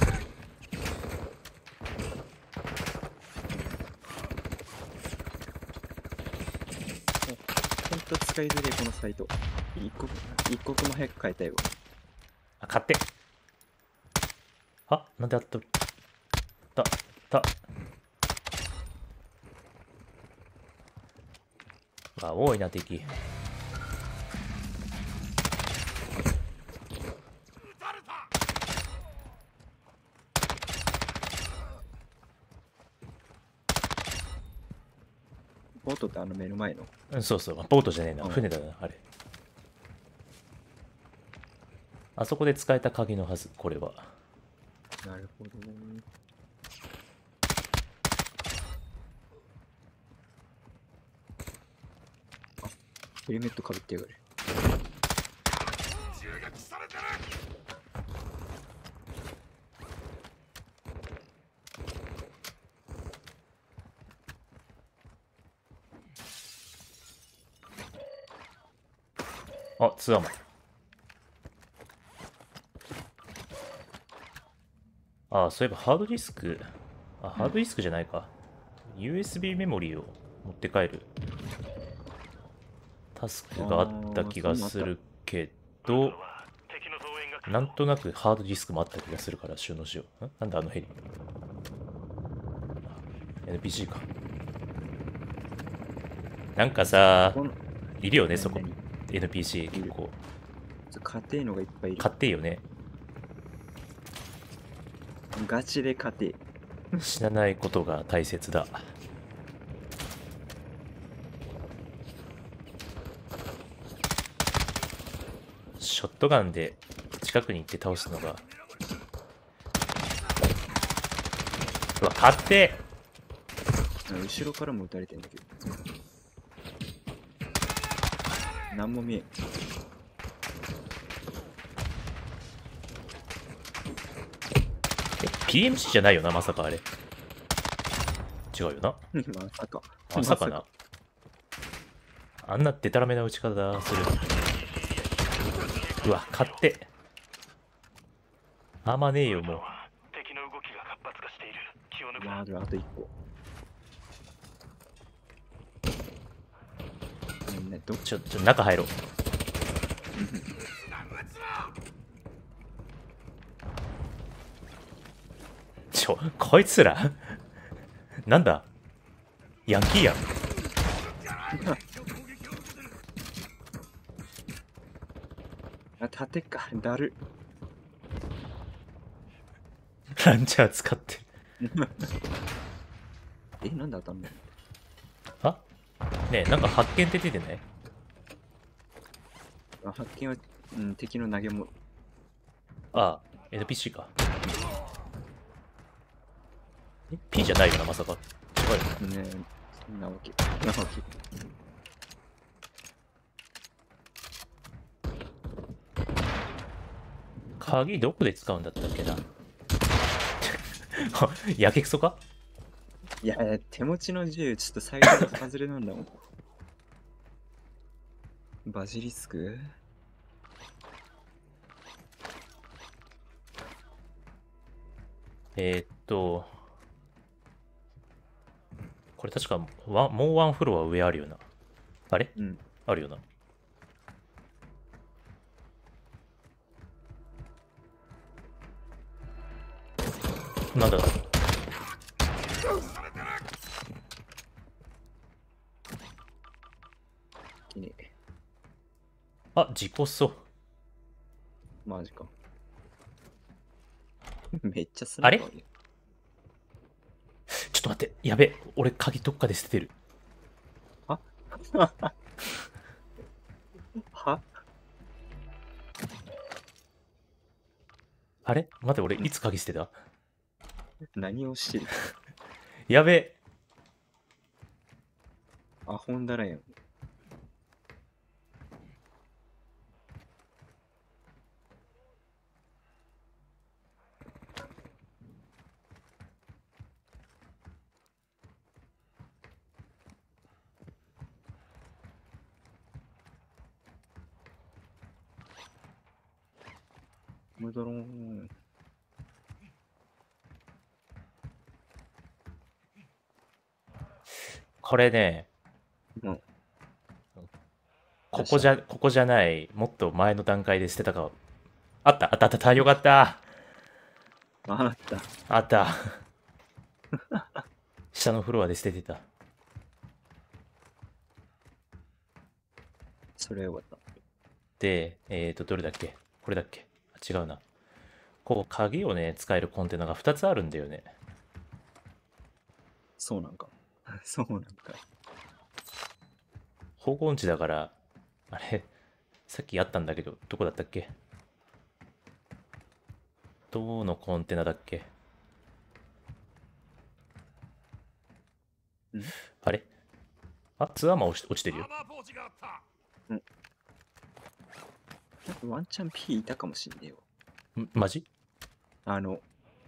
ほんと使いづれえこのサイト。一刻、一刻も早く変えたいわ。 あ、買って。あ、なんであった。た、た。あ、多いな、敵。 撃たれた。 ボートってあの目の前の。 うん、そうそう。ボートじゃねえな。 うん船だな、あれ。あそこで使えた鍵のはず、これは。 なるほどね。あ、ヘルメットかぶってやがる。 銃撃されてる。 あ、ツアーマン。あ、そういえばハードディスク。あ、ハードディスクじゃないか。ユーエスビー メモリーを持って帰るタスクがあった気がするけど、 敵の増援が来る。 なんとなくハードディスクもあった気がするから収納しよう。んなんだあのヘリ。エヌピーシー か。なんかさこ、のいるよね、そこ何。 エヌピーシー 結構。 家庭のがいっぱいいる。 買っていいよね。 ガチで家庭。 死なないことが大切だ。ショットガンで近くに行って倒すのが。うわ、勝手。 後ろからも撃たれてんだけど。なんも見えん。 え ピーエムシー じゃないよな、まさかあれ。違うよな。 まさか。 まさかな。あんなデタラメな打ち方する。うわ、勝手。あまねえよ、もう。 敵の動きが活発化している。気を抜くな。 まあ、あと一個。みんなどっち。 ちょ、ちょ、中入ろう。ちょ、こいつらなんだヤンキーやん。 あ、盾か、だる。 ランチャー使ってえ、なんで当たんの？ あねえ、なんか発見って出てない？ あ、発見は、うん、敵の投げ物。 ああ、エヌピーシー か。え P じゃないよな、まさか。違うよ。 ねえ、そんなわけ。なわけ。 鍵どこで使うんだったっけな。やけくそか？ いや、手持ちの銃、ちょっと最初の外れなんだもん。バジリスク？ えー、っと、これ確かワンもうワンフロア上あるよな。あれ？ うん。 あるよな。なんだきねえ。 あ、事故そう。 マジか。めっちゃスあれナイパーね。 ちょっと待って、やべ、俺鍵どっかで捨ててる。 ははあれ待って、俺いつ鍵捨てた？ 何をしてる？ やべ。 アホンダラやん。ムドローン。 これね、 うん。 ここじゃ、ここじゃない、もっと前の段階で捨てたか。あった、あった、あった、よかった。 あった。 あった。下のフロアで捨ててた。 それはよかった。 で、えっと、どれだっけ？これだっけ？あ、違うな。こう、鍵をね、使えるコンテナがふたつあるんだよね。 そうなんか。そうなんか。 方向音痴だから、あれ、さっきあったんだけど、どこだったっけ？どのコンテナだっけ？ んあれ？あ、ツアーマン落ち落ちてるよ。 アーマーポーチがあった。 ワンチャン P いたかもしんねえわ。 んマジ？ あの、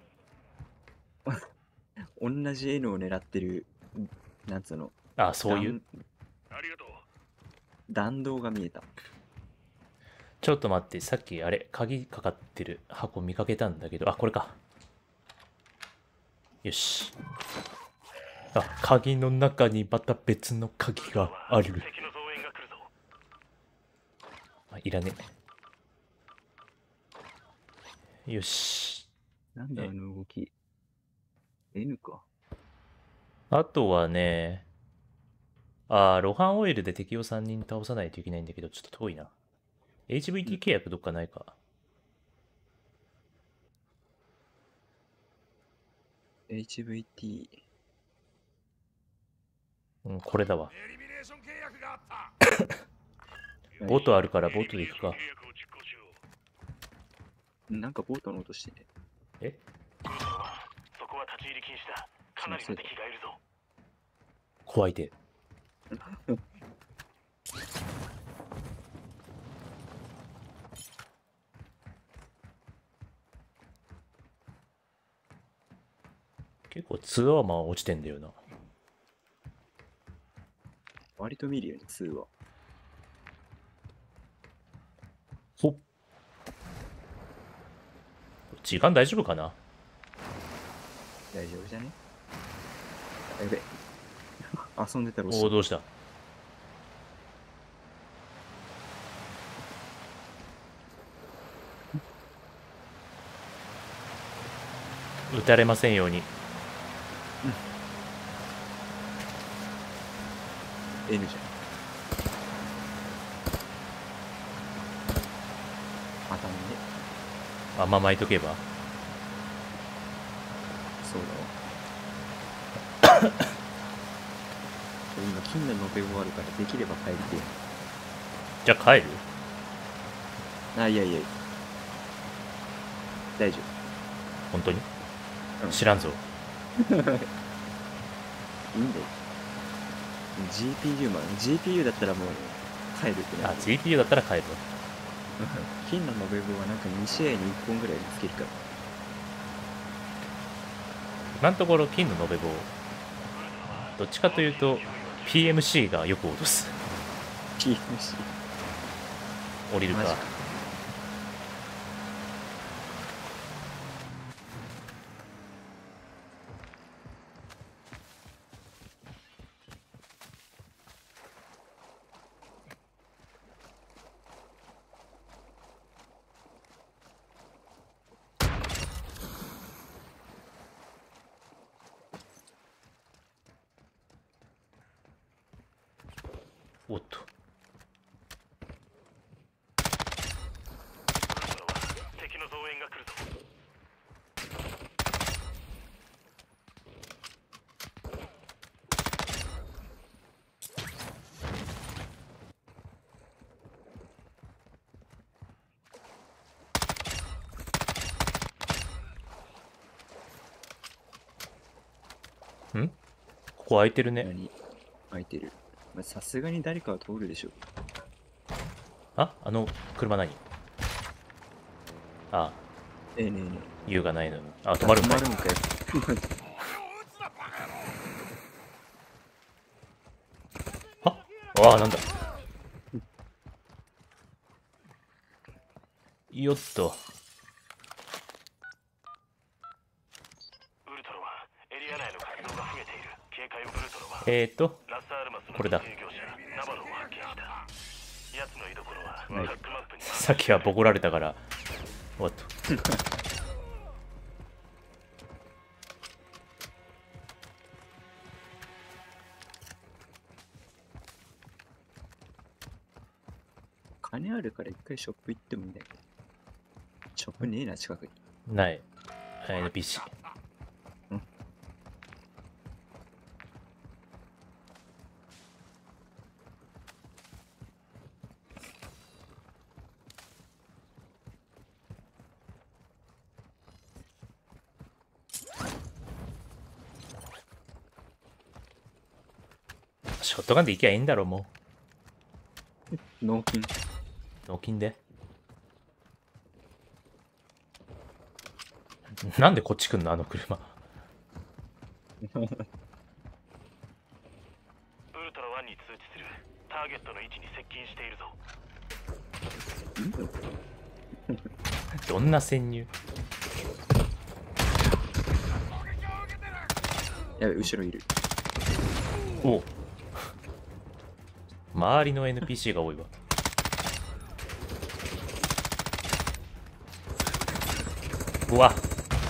同じ N を狙ってる、なんつうの、 あ、そういう。 弾ありがとう。 弾道が見えた。 ちょっと待って、さっきあれ、鍵かかってる箱見かけたんだけど、あ、これか。よし。あ、鍵の中にまた別の鍵がある。 敵の増援が来るぞ。 あ、いらねえ。よし。 なんだあの動き。N か。 あとはね、あー、ロハンオイルで敵をさんにん倒さないといけないんだけど、ちょっと遠いな。エイチブイティー 契約どっかないか。 エイチブイティー。 うん、これだわ。 エリミネーション契約があった。 ボートあるからボートで行くか。 契約を実行しよう。 なんかボートの音してね。 えそこは立ち入り禁止だ。かなりの敵がいるぞ。 怖いで。結構ツアーマン落ちてんだよな。 割と見るよね、ツーは。 ほっ。時間大丈夫かな？ 大丈夫じゃね？やべ。遊んでたらおお、どうした？撃たれませんように。 N じゃん。頭にね。 あんま巻いとけば。 そうだわ。今金の延べ棒あるからできれば帰りてじゃあ帰る？ え。あ、いやいや。大丈本当に、 うん知らんぞ。 夫。いいんだよ。ジーピーユー も ジーピーユー だったらもう帰るってなあ、 る。 ジーピーユー だったら帰るわ。 金の延べ棒はなんかに試合にいっぽんぐらいでつけるから。 今のところ金の延べ棒、どっちかというと ピーエムシー がよく落とす。 ピーエムシー。 降りるか。 マジか。 おっと。 敵の増援が来るぞ。 ん？ここ空いてるね。 何開いてる。まあさすがに誰かは通るでしょ。 あ、あの車何？あ、 ええねえねえ。 優がないのに。あ、止まるんかい。 止まるんかい。 あ、ああ、なんだ。よっと。 ウルトラはエリア内の活動が増えている。警戒をウルトラはえーと、 ラスアルマスのこれだ密輸業者ナバロを発見した。奴の居所はタはいックマップにさっきはボコられたから。おっと。 金あるから一回ショップ行ってもいいんだけど。ショップねえな、近くに。 ない。エヌピーシー。 うん。 ショットガンで行きゃいいんだろ、も納金。 う。納金で。なんでこっち来んの、あの車。 ウルトラワンに通知する。ターゲットの位置に接近しているぞ。 どんな潜入？ やべ、後ろいる。 おう。周りの エヌピーシー が多いわ。うわ。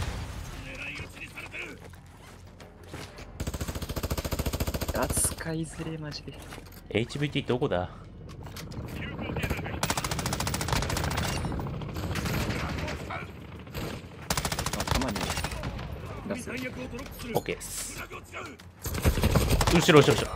扱いづれ、マジで。 エイチブイティー どこだ？ あ、弾に出す。 OK です。後ろ後ろ後ろ。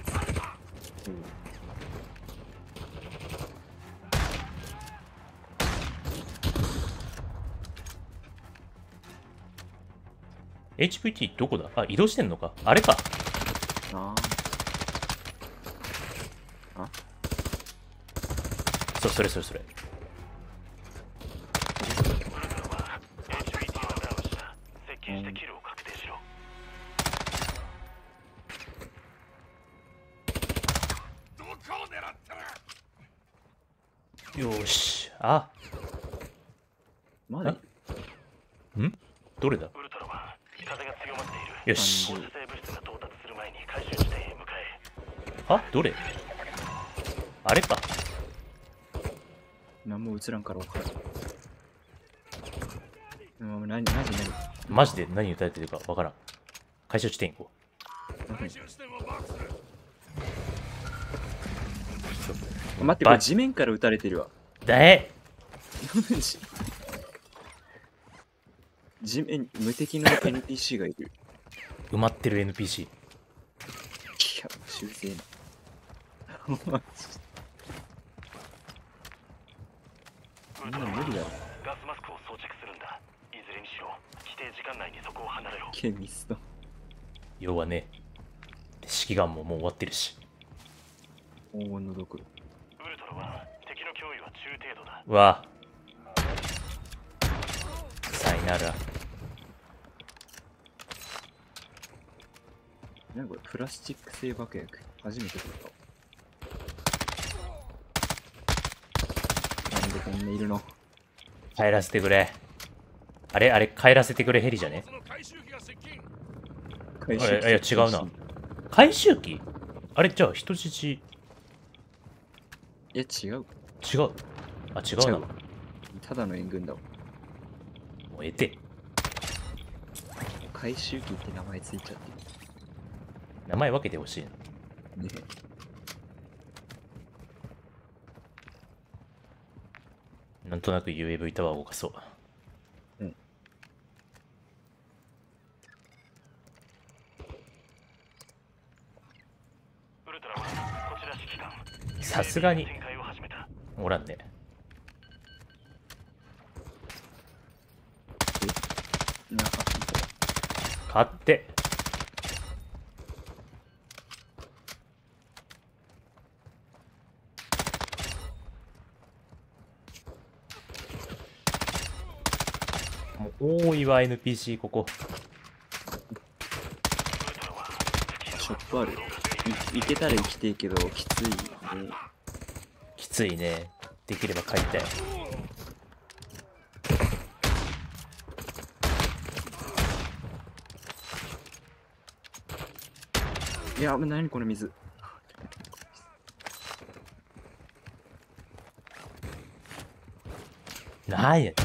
エイチブイティー どこだ？あ、移動してんのか。あれか。 ああ。あ、 そう、それそれそれ。 ウルトラは エイチビーティー はダウンした。接近してキルを確定しろ。 どこを狙ってる。 よーし。あ、 まだんどれだ？ ウルトラは風が強まっている。 よし。 放射性物質が到達する前に回収地点へ向かえ。 あ、どれ？あれか。 何も映らんから分からん。うん、何、マジ何マジで何歌ってるかわからん。回収地点行こ回収地点をマークする。 待って、これ地面から撃たれてるわ。 だえ地面、無敵の エヌピーシー がいる。 埋まってる エヌピーシー。 いや、修正な。そんなの無理だろ。 ガスマスクを装着するんだ。いずれにしろ規定時間内にそこを離れろ。 ケミスト。 要はね、指揮官ももう終わってるし。 黄金の毒。 ウルトラは敵の脅威は中程度だ。 うわさいなら。 なんかこれ、プラスチック製爆薬。初めて取った。なんでこんないるの？ 帰らせてくれ。あれあれ帰らせてくれヘリじゃね？ その回収機が接近。 回あれいや違うな。回収機？あれじゃあ人質。 いや、違う。 違う。あ、違うな。 違うただの援軍だわ。 もうええて。 回収機って名前ついちゃって名前分けてほしいな。 る。ねなんとなく ユーエーブイ タワーを動かそう。 うんウルトラはこちら指揮官。 さすがに展開を始めた。 おらんね。 なんか買って。もう多いわ エヌピーシー ここ。 ショップある。い、いけたら生きていいけど、きついね。 きついね。できれば買いたい。 いや、何この水。 なんやねん。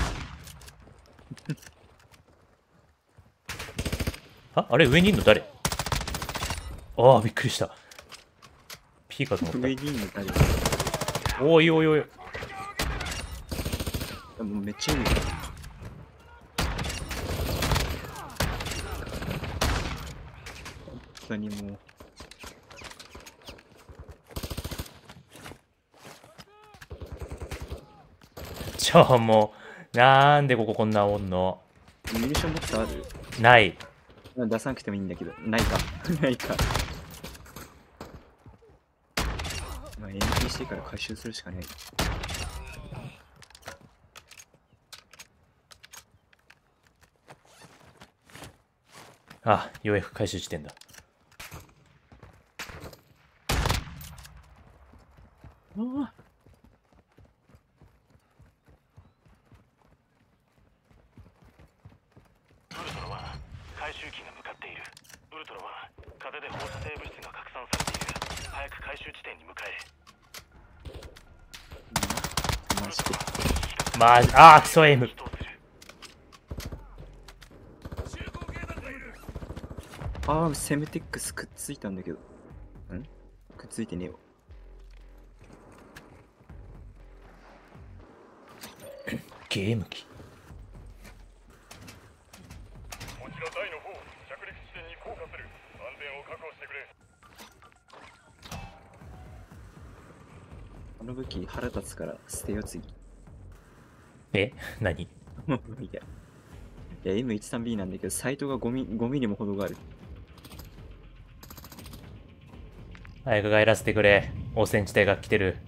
あ、あれ上にいんの誰？ああ、びっくりした。P かと思っ上にいんの誰？ た。おいおいおい。 もうめっちゃいい。本当にもう。 ちょ、もう、なんでこここんなおんの？ ミニションボックスある？ ない。 まあ出さなくてもいいんだけど、ないか。ないか。まあ、エヌピーシー から回収するしかない。 あ、ようやく回収地点だ。 ああ。 ウルトラは回収機が向かっている。ウルトラは風で放射性物質が拡散されている。早く回収地点に向かえ。 マジで。 まあ、あー、クソエム。 どうする？ 中東系団がいる。 ああ、セムテックスくっついたんだけど。んくっついてねえわ。 ゲーム機。 こちら台の方、着陸地点に降下する。安全を確保してくれ。 この武器腹立つから捨てよ次。 え何？ いや、いや エムじゅうさんビー なんだけど、サイトがごミリ、ごミリも程がある。 早く帰らせてくれ。汚染地帯が来てる。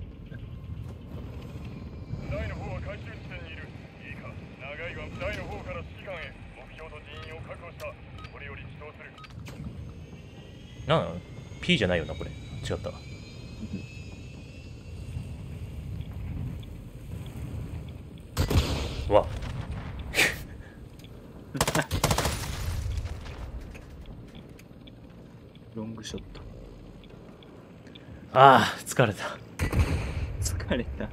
台の方は回収地点にいる。いいか、長いは台の方から指揮官へ。目標と人員を確保した。これより地頭する。 なん ?P じゃないよな、これ。違った。うわ。 ロングショット。 ああ、疲れた。 疲れた。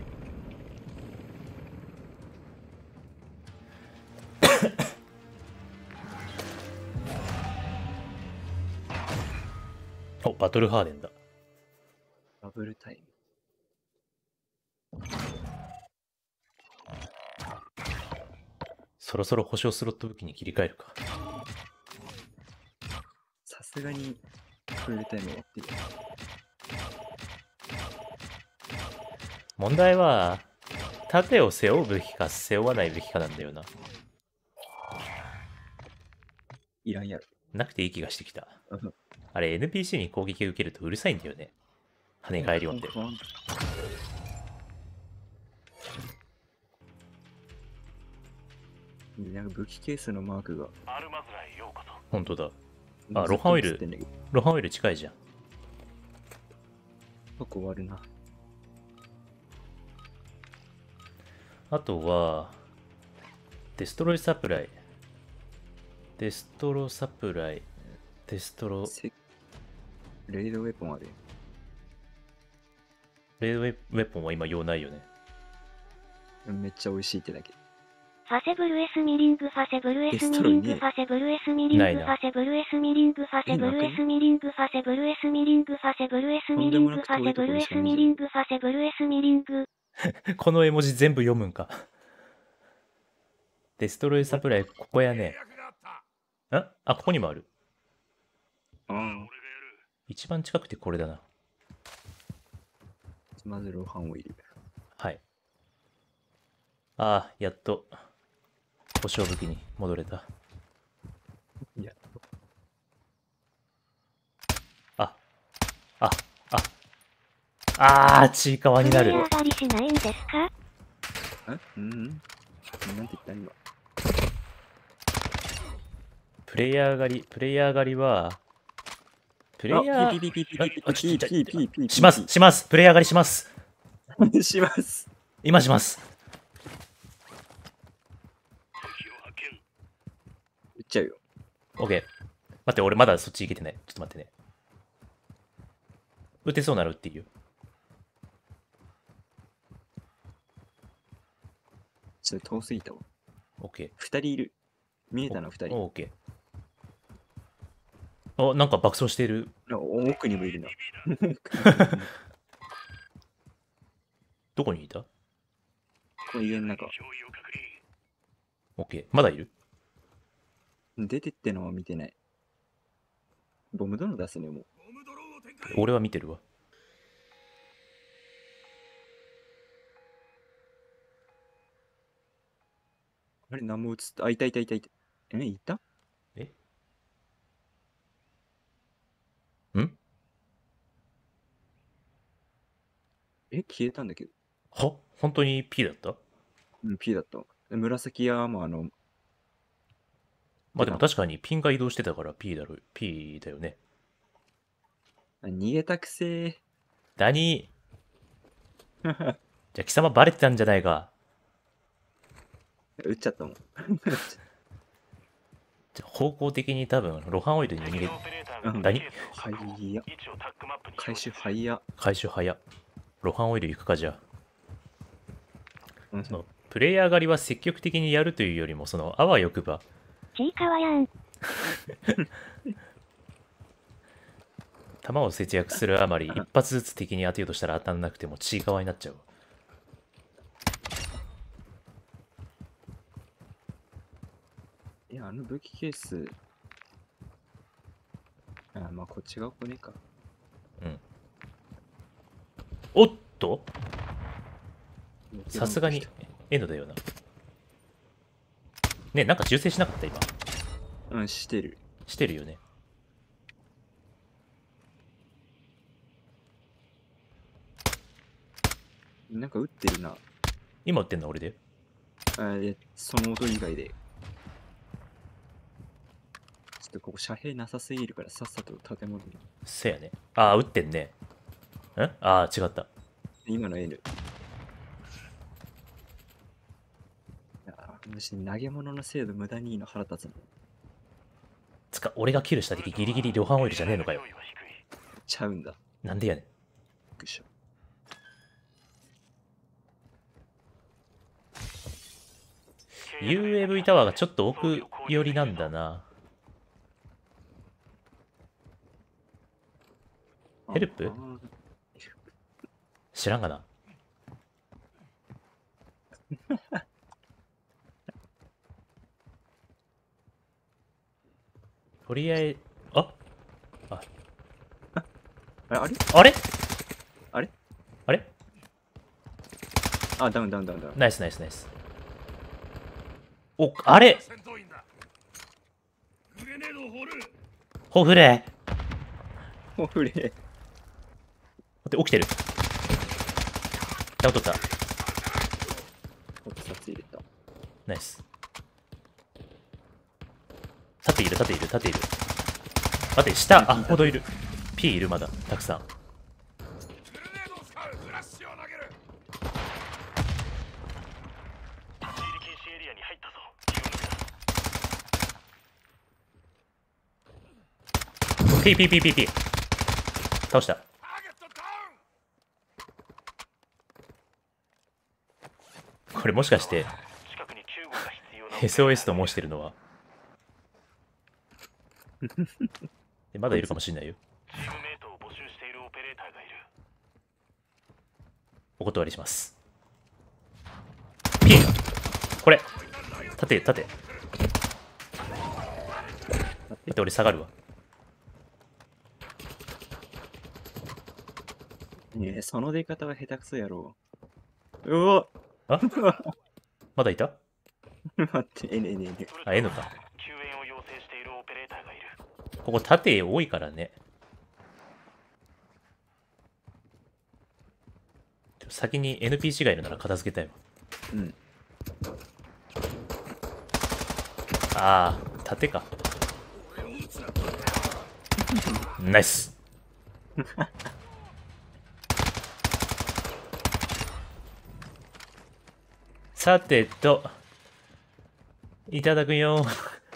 お、バトルハーデンだ。 バブルタイム。 そろそろ保証スロット武器に切り替えるか。 さすがにフルタイム終わってる。 問題は、盾を背負うべきか背負わないべきかなんだよな。 いらんやろ。 なくていい気がしてきたうん。 あれ エヌピーシー に攻撃を受けるとうるさいんだよね。跳ね返り音で。 ほんとなんか武器ケースのマークが。 アルマズラへようこそ。 ほんとだ。あロハンオイルずっと映ってんだけどロハンオイル近いじゃん。 ここ終わるな。 あとは、デストロイサプライ。デストロサプライ。デストロ、 せレイドウェポンあるよ。 レイドウェウェポンは今用ないよね。 めっちゃ美味しいってだけ。 ファセブルエスミリングファセブルエスミリングファセブルエスミリングないなファセブルエスミリングファセブルエスミリングファセブルエスミリングファセブルエスミリングファセブルエスミリングファセブルエスミリング。 この絵文字全部読むんか。デストロイサプライ、ここやね。んあ、ここにもある。 うん。 一番近くてこれだな。 まずロハンオイル。 はい。ああ、やっと、保証武器に戻れた。 いや、 あ、あ、あ、あー、ちいかわになる上。上がりしないんですか？ えうんうん。なんて言った今。 プレイヤー狩り、プレイヤー狩りは、プレイヤー、 ピピピピピピあちょちょちょピピピピします、します、プレイヤー狩りします。 ピします。 今します。 撃っちゃうよ。 オッケー。待って、俺まだそっち行けてない。ちょっと待ってね。撃てそうなら撃っていいよ。 ちょっと遠すぎたわ。 オッケー。 二人いる。見えたな、二人。 オッケー。あ、なんか爆走している。 あ奥にもいるな。 どこにいた？ この家の中。 オッケー。まだいる？ 出てってのは見てない。ボムドロー出すね、もう。 俺は見てるわ。 あれ、何も映った。あ、いたいたいたいた。え、いたえんえ、消えたんだけど。 は本当に P だった？ うん、P だったわ。紫アーマーの、 まあでも確かにピンが移動してたから P だろ、P だよね。 あ逃げたくせー。 ダニー。じゃあ貴様バレてたんじゃないか。 撃っちゃったもん。 じゃあ方向的に多分ロハンオイルに逃げ、 うんダニはいや。回収はいや。 回収早。ロハンオイル行くかじゃあ。 うんそのプレイヤー狩りは積極的にやるというよりもそのあわよくばちいかわやん。 弾を節約するあまり一発ずつ敵に当てようとしたら当たんなくてもちいかわになっちゃう。 いや、あの武器ケース。あ、まあ、こっち側こねか。 うんおっとさすがに N だよな。ねなんか銃声しなかった今。 うん、してる。 してるよね。 なんか撃ってるな。 今撃ってんの俺で。 あで、その音以外で。ちょっとここ遮蔽なさすぎるからさっさと建物に。 せやね。ああ撃ってんね。んああ違った。 今の N。いやマジで投げ物の精度無駄にいいの腹立つの。 つか俺がキルした敵ギリギリロハンオイルじゃねえのかよ。 ちゃうんだ。 なんでやねん。 びっくりした。 ユーエーブイ タワーがちょっと奥寄りなんだな。ヘルプあー知らんがな。 とりあえず、あああれあれあれあれあれあ、ダウンダウンダウンダウン。 ナイスナイスナイス。お、あれ戦闘員だ。グレネードを放る。 ほふれもうフレー。 待って、起きてる。ダウン取った。 特撮入れた。 ナイス。縦いる、縦いる、縦いる。待って、下、あ、ほどいる。P いる、まだ、たくさん。 グレネードを使う。フラッシュを投げる。 立ち入り禁止エリアに入ったぞ。気を抜くな。 P、P、P、P、P。倒した。 ターゲットダウン。 これもしかして、 近くに救護が必要なエスオーエス と申してるのはえまだいるかもしれないよ。 チームメイトを募集しているオペレーターがいる。 お断りします。P これ縦縦待って俺下がるわ。 ねえ、その出方は下手くそやろう。うわあまだいた待って、えねえねえねあ、N か。 救援を要請しているオペレーターがいる。 ここ縦多いからね。先に エヌピーシー がいるなら片付けたいわ。 え。うん。 ああ、縦か。ナイス。さてと、いただくよ。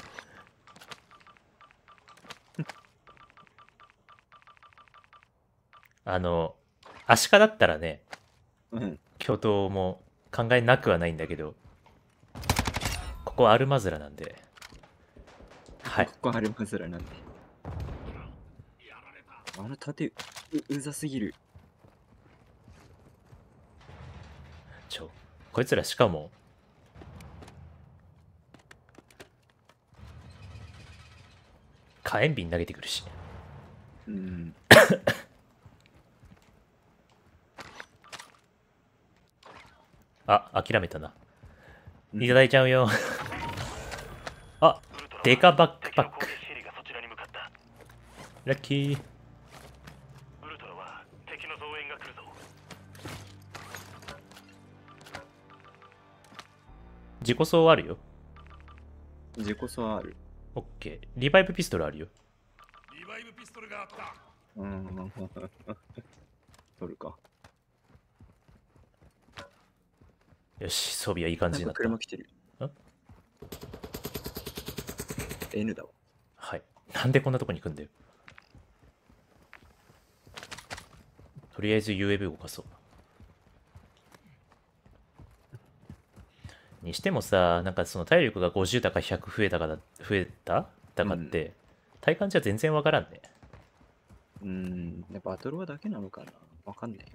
あの、アシカだったらね、 うん。 巨頭も考えなくはないんだけど、ここはアルマズラなんで、はい。 ここあるまずらなんで。あの盾、う、うざすぎる。 ちょ、こいつらしかも、火炎瓶投げてくるし。 うん。 あ、諦めたな。 うんいただいちゃうよ。あ、デカバックパック。 敵の攻撃ヘリがそちらに向かった。 ラッキー。 ウルトラは敵の増援が来るぞ。 自己装あるよ。 自己装ある。 オッケー。リバイブピストルあるよ。 リバイブピストルがあった。 うん。取るか。 よし、装備はいい感なんかじになった。 車来てる。 ん N だわ。 はい。なんでこんなとこに行くんだよ。とりあえず ユーエーブイ 動かそう。にしてもさ、なんかその体力がごじゅうだかひゃく増えたかだ、増えただかって、体感じゃ全然わからんね。 うーん。バトルはだけなのかなわかんない。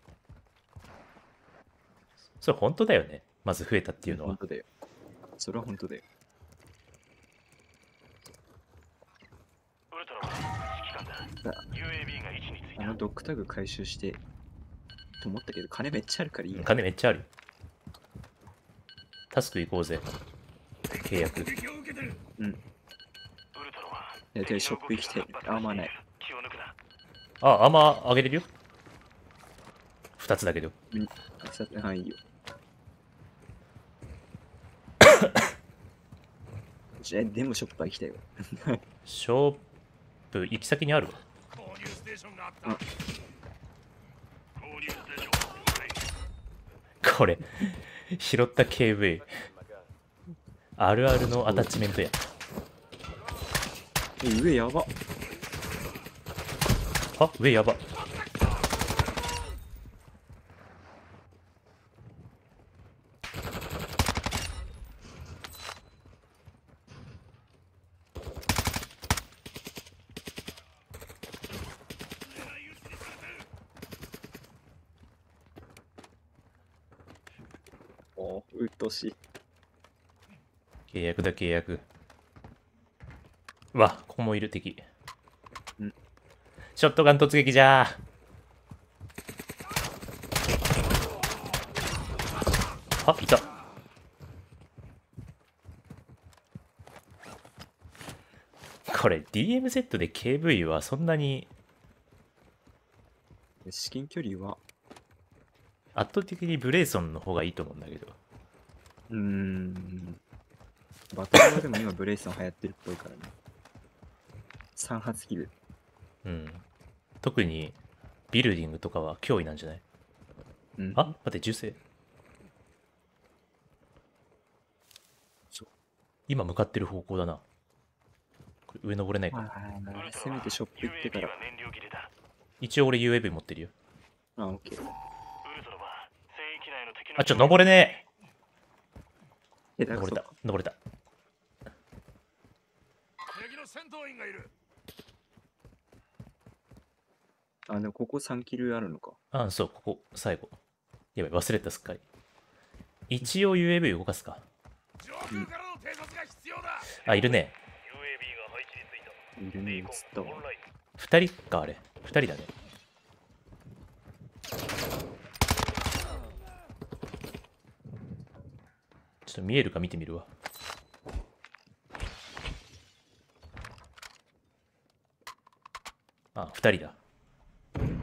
それ本当だよね。まず増えたっていうのは本。当だよ。それは本当だよ。 ウルトラは指揮官だ。 だユーエービー が位置についた。 あのドッグタグ回収して、と思ったけど、金めっちゃあるからいいや。 金めっちゃあるよ。タスク行こうぜ。契約。 撃を受けてる。 うん。 ウルトラはやじゃあショップ行きたい。あんまない。 気を抜くな。 あ、あんまあげれるよ。ふたつだけど。 あ、さあ、いいよ。じゃあ、でもショップは行きたいわ。 ショップ、行き先にあるわ。 購入ステーションがあった。 うん購入ステーション。はい。 これ、拾った ケーブイ。あるあるのアタッチメントや。 え、上やば。 あ、上やば。 おうっとうしい。 契約だ、契約。 うわ、ここもいる敵。 んショットガン突撃じゃー。あ、いた。これ ディーエムゼット で ケーブイ はそんなに至近距離は、 圧倒的にブレイソンの方がいいと思うんだけど。 うーん。バトルはでも今ブレイソン流行ってるっぽいからね。さん発キル。 うん。特にビルディングとかは脅威なんじゃない？ うん。 あ、待って、銃声。 そう今向かってる方向だな。これ上登れないか。 ああ、せめてショップ行ってから。 燃料切れだ。 一応俺 ユーエーブイ 持ってるよ。 あ、オッケー。 ウルトラは戦域内の敵のあ、ちょ、登れねえ、 え。 だ登れた、登れた。 敵の戦闘員がいる。 あ、でもここさんキルあるのか。 あ、そう、ここ、最後。やばい、忘れた、すっかり。一応 ユーエーブイ 動かすか。 上空からの偵察が必要だ。 あ、いるね。 ユーエービー が配置についた。 いるね、映っビーコたわ。 ンオンライン。 二人か、あれ。二人だね。ちょっと見えるか見てみるわ。あ、二人だ。 通知する。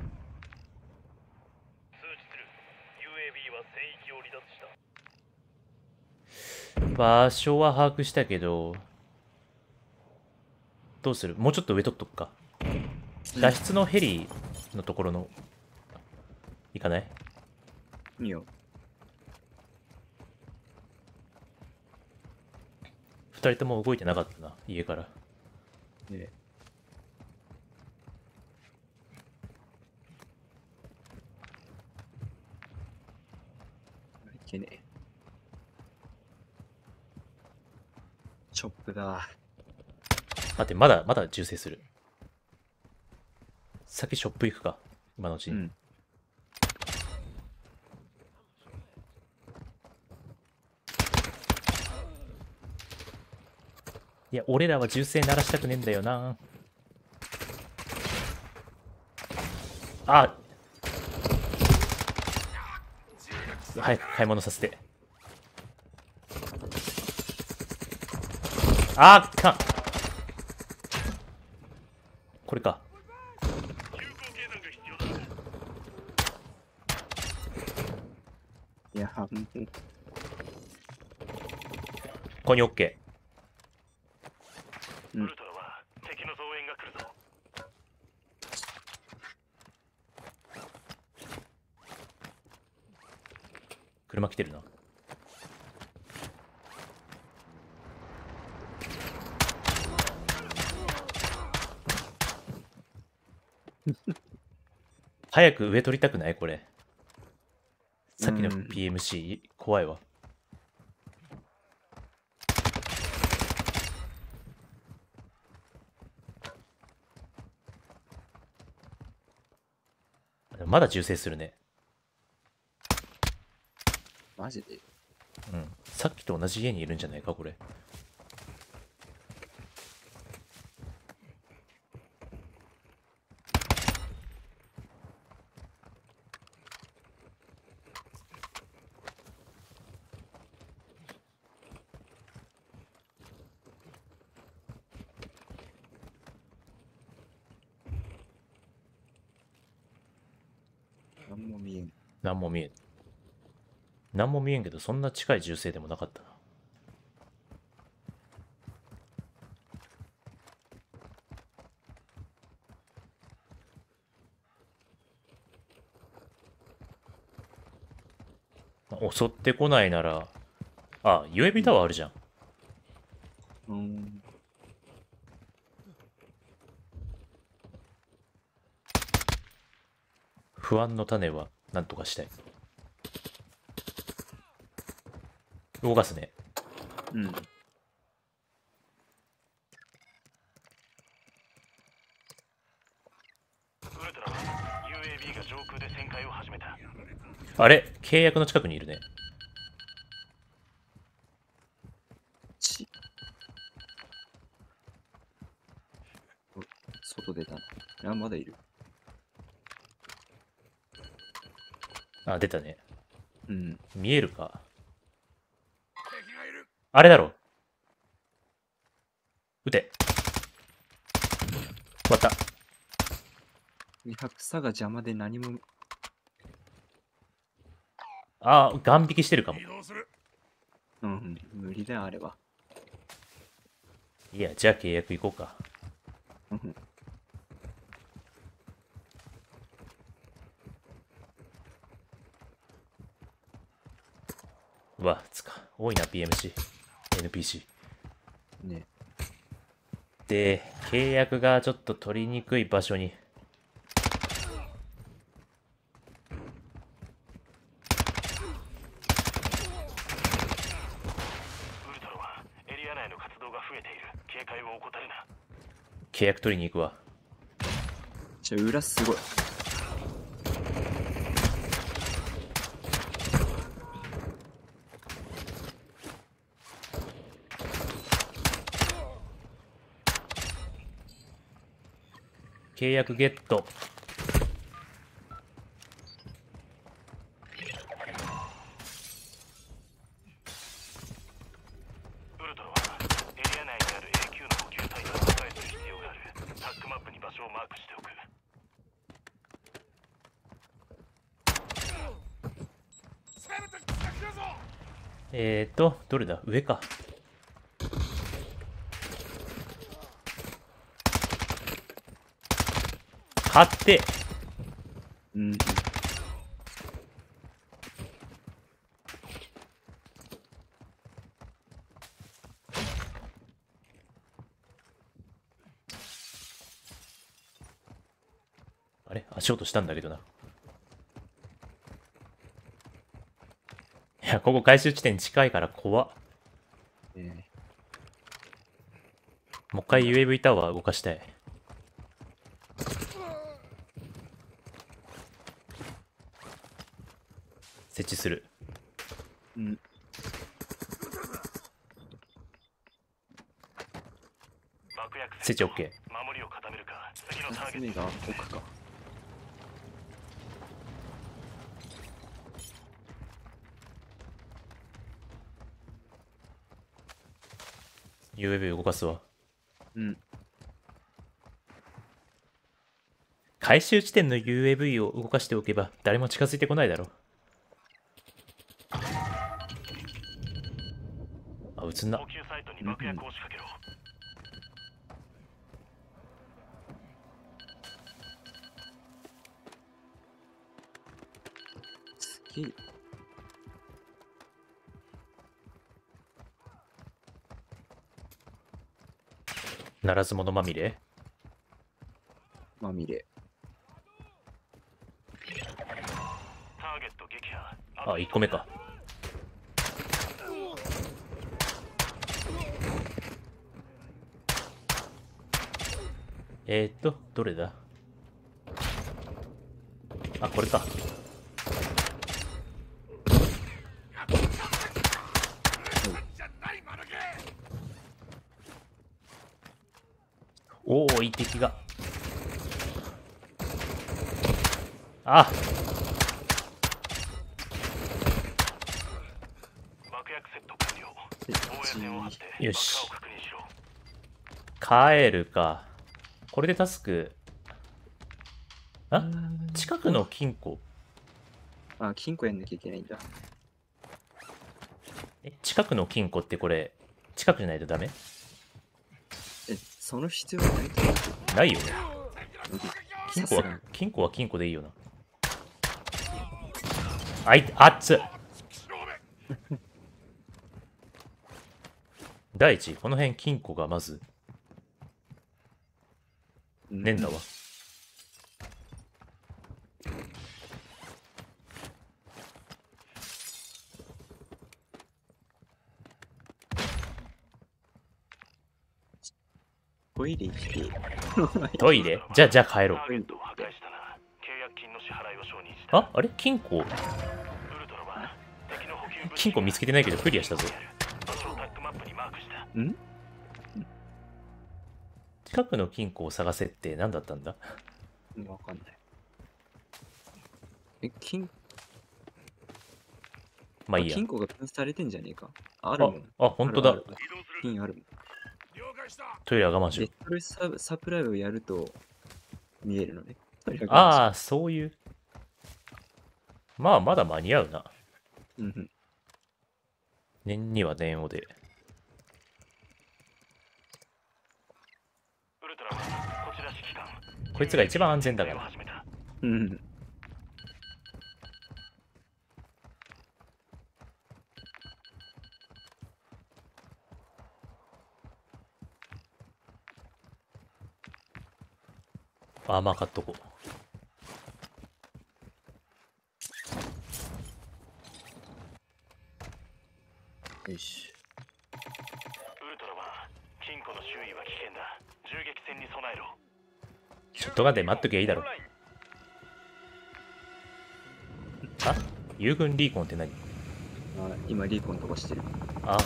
ユーエービー は戦域を離脱した。 場所は把握したけど、どうする？もうちょっと上取っとくか。脱出のヘリのところの、行かない？ いいよ。 二人とも動いてなかったな、家から。 ねいけねえ。チョップだ。 待って、まだ、まだ銃声する。先ショップ行くか、今のうちに。 うん。 いや、俺らは銃声鳴らしたくねえんだよな。あ、早く買い物させて。あーかん。これか。 いや、もう、 ここに OK。 うんウルトラは敵の増援が来るぞ。 車来てるな。早く上取りたくない？これ。さっきのうんピーエムシー 怖いわ。まだ銃声するね。 マジで。 うん。さっきと同じ家にいるんじゃないか、これ。 なんも見えん。 何も見えん。何も見えんけど、そんな近い銃声でもなかったな。襲ってこないなら、あ、ユーエービー タワーあるじゃん。 うん。 不安の種は何とかしたい。動かすね。 うん。 ウルトラは ユーエービー が上空で旋回を始めた。 あれ、契約の近くにいるね。 ち。 出たな。あ、まだいる。 あ、出たね。 うん。 見えるか。あれだろ。撃て。終わった。 いや、草が邪魔で何も。 あー、ガン引きしてるかも。 うん、無理だよ、あれは。 いや、じゃあ契約行こうか。 うん。 うわ、つか。多いな、ピーエムシー。エヌピーシー。 ね。 で、契約がちょっと取りにくい場所に。契約取りに行くわ。 じゃあ裏すごい。 契約ゲット。 ウルトラはエリア内にある エーキュー の補給タイトルを破壊する必要がある。タックマップに場所をマークしておく。 えーと、どれだ？上か。買って。 うん。 あれ？足音したんだけどな。いや、ここ回収地点近いから怖っ。 えもう一回 ユーエーブイ タワー動かしたい。設置する。 ー、うん。 設置 OK。 守りを固めるか。次のターゲット爪が奥か。 ユーエーブイ 動かすわ。 うん。 回収地点の ユーエーブイ を動かしておけば誰も近づいてこないだろう。あ、撃つんな。 補給サイトに爆薬を仕掛けろ。 次。 ならず者まみれ。 まみれ。 ターゲット撃破。 あ、いっこめか。えーっと、どれだ？あ、これか。おお、いい敵が。あ、 爆薬セット完了。防衛線を張ってよし爆破を確認しろ。 帰るか。これでタスク。あ、近くの金庫。 あ、金庫やんなきゃいけないんだ。 え、近くの金庫ってこれ、近くじゃないとダメ？ え、その必要はないと思う。 ないよね。金庫はさすがに、 金庫は金庫でいいよな。あい、あっつ。第一、この辺金庫がまず、ねえんだわ。 トイレ行きて。 トイレ？じゃあ、じゃあ帰ろうタ。ーゲットを破壊したな。契約金の支払いを承認した。 あ、あれ金庫、 ウルトラは敵の補給物資金庫見つけてないけどクリアしたぞ。 場所をタックマップにマークした。 ん近くの金庫を探せって何だったんだ？ うんわかんない。え、金、 まあいいや。 金庫が分されてんじゃねえか。あるもん。 あ、あ、本当だ。 あるある金あるもん。 トイレは我慢しでろ。、 それササプライをやると見えるのね。 ああ、そういう。まあ、まだ間に合うな。 うんうん。 念には念をで。 ウルトラマン、こちら指揮官。 こいつが一番安全だから。 始めた。 うん。 あ、まあ買っとこよし。 ウルトラマン、金庫の周囲は危険だ。銃撃戦に備えろ。 う。ショットガンで待っときゃいいだろ。あ、友軍リーコンって何？ あ、今リーコン飛ばしてる。 あ、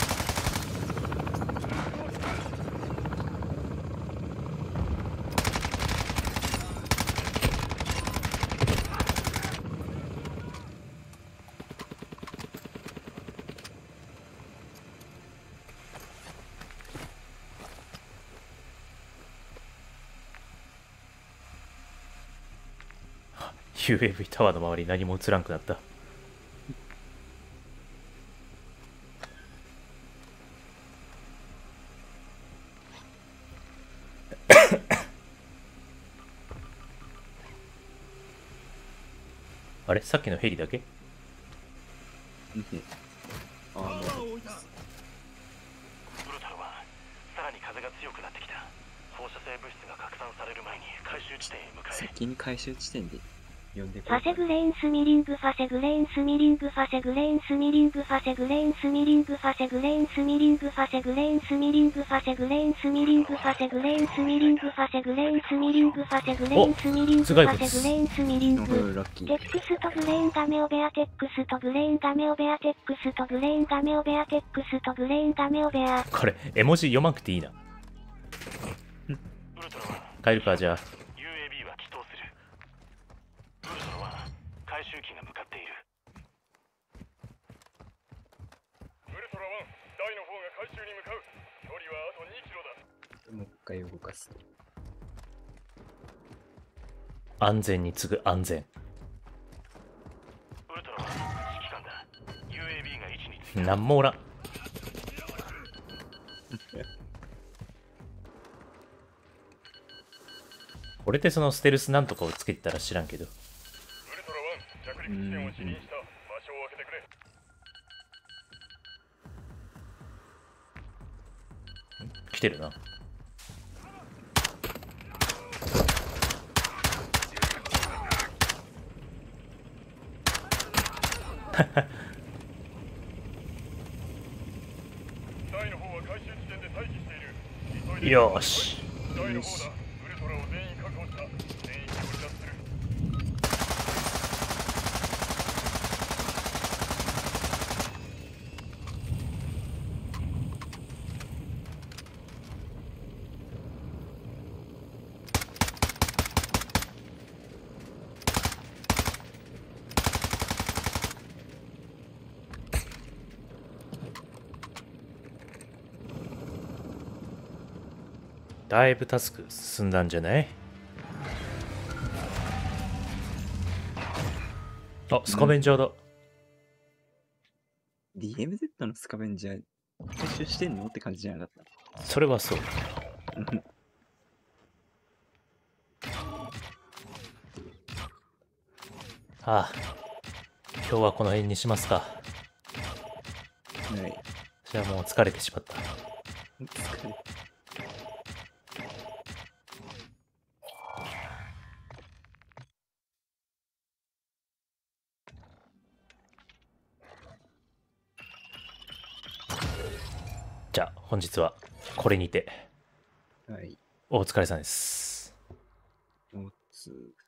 ユーエーブイ タワーの周り何も映らんくなった。あれ、さっきのヘリだけ？ うんうん。あ、もうウルトラマン、さらに風が強くなってきた。放射性物質が拡散される前に回収地点へ向かえ。 先に回収地点で呼んでファセグレインスミリングファセグレインスミリングファセグレインスミリングファセグレインスミリングファセグレインスミリングファセグレインスミリングファセグレインスミリングファセグレインスミリングファセグレインスミリングファセグレインスミリングファセグレインスミリンなんかグラッキー。 テックスとグレインガメオベアテックスとグレインガメオベアテックスとグレインガメオベアテックスとグレインガメオベア。 これ、絵文字読まなくていいな。 ウルトラマン、 帰るか、じゃあ。 ユーエービー は起動する。ウルトラマン、回収機が向かっている。 ウルトラワン、ダイの方が回収に向かう。距離はあとにキロだ。 もう一回動かす。 安全に次ぐ安全。 ウルトラマン、指揮官だ。ユーエービー が位置についた。 なんもおらん。これでそのステルスなんとかをつけてたら知らんけど。 ウルトラワン、着陸地点を指認した。場所を開けてくれ。 来てるな。 ダイの方は回収地点で待機している。急いでよーし。 ダイの方だ。ウルトラを全員確保した。全員に離脱する。 だいぶタスク進んだんじゃない？あ、スカベンジャーだ。 ディーエムゼット のスカベンジャー回収してんのって感じじゃなかっそれはそう。ああ、今日はこの辺にしますか。 た。はい。 じゃあもう疲れてしまった。 疲れじゃあ本日はこれにてはい。 お疲れ様です。 おつ。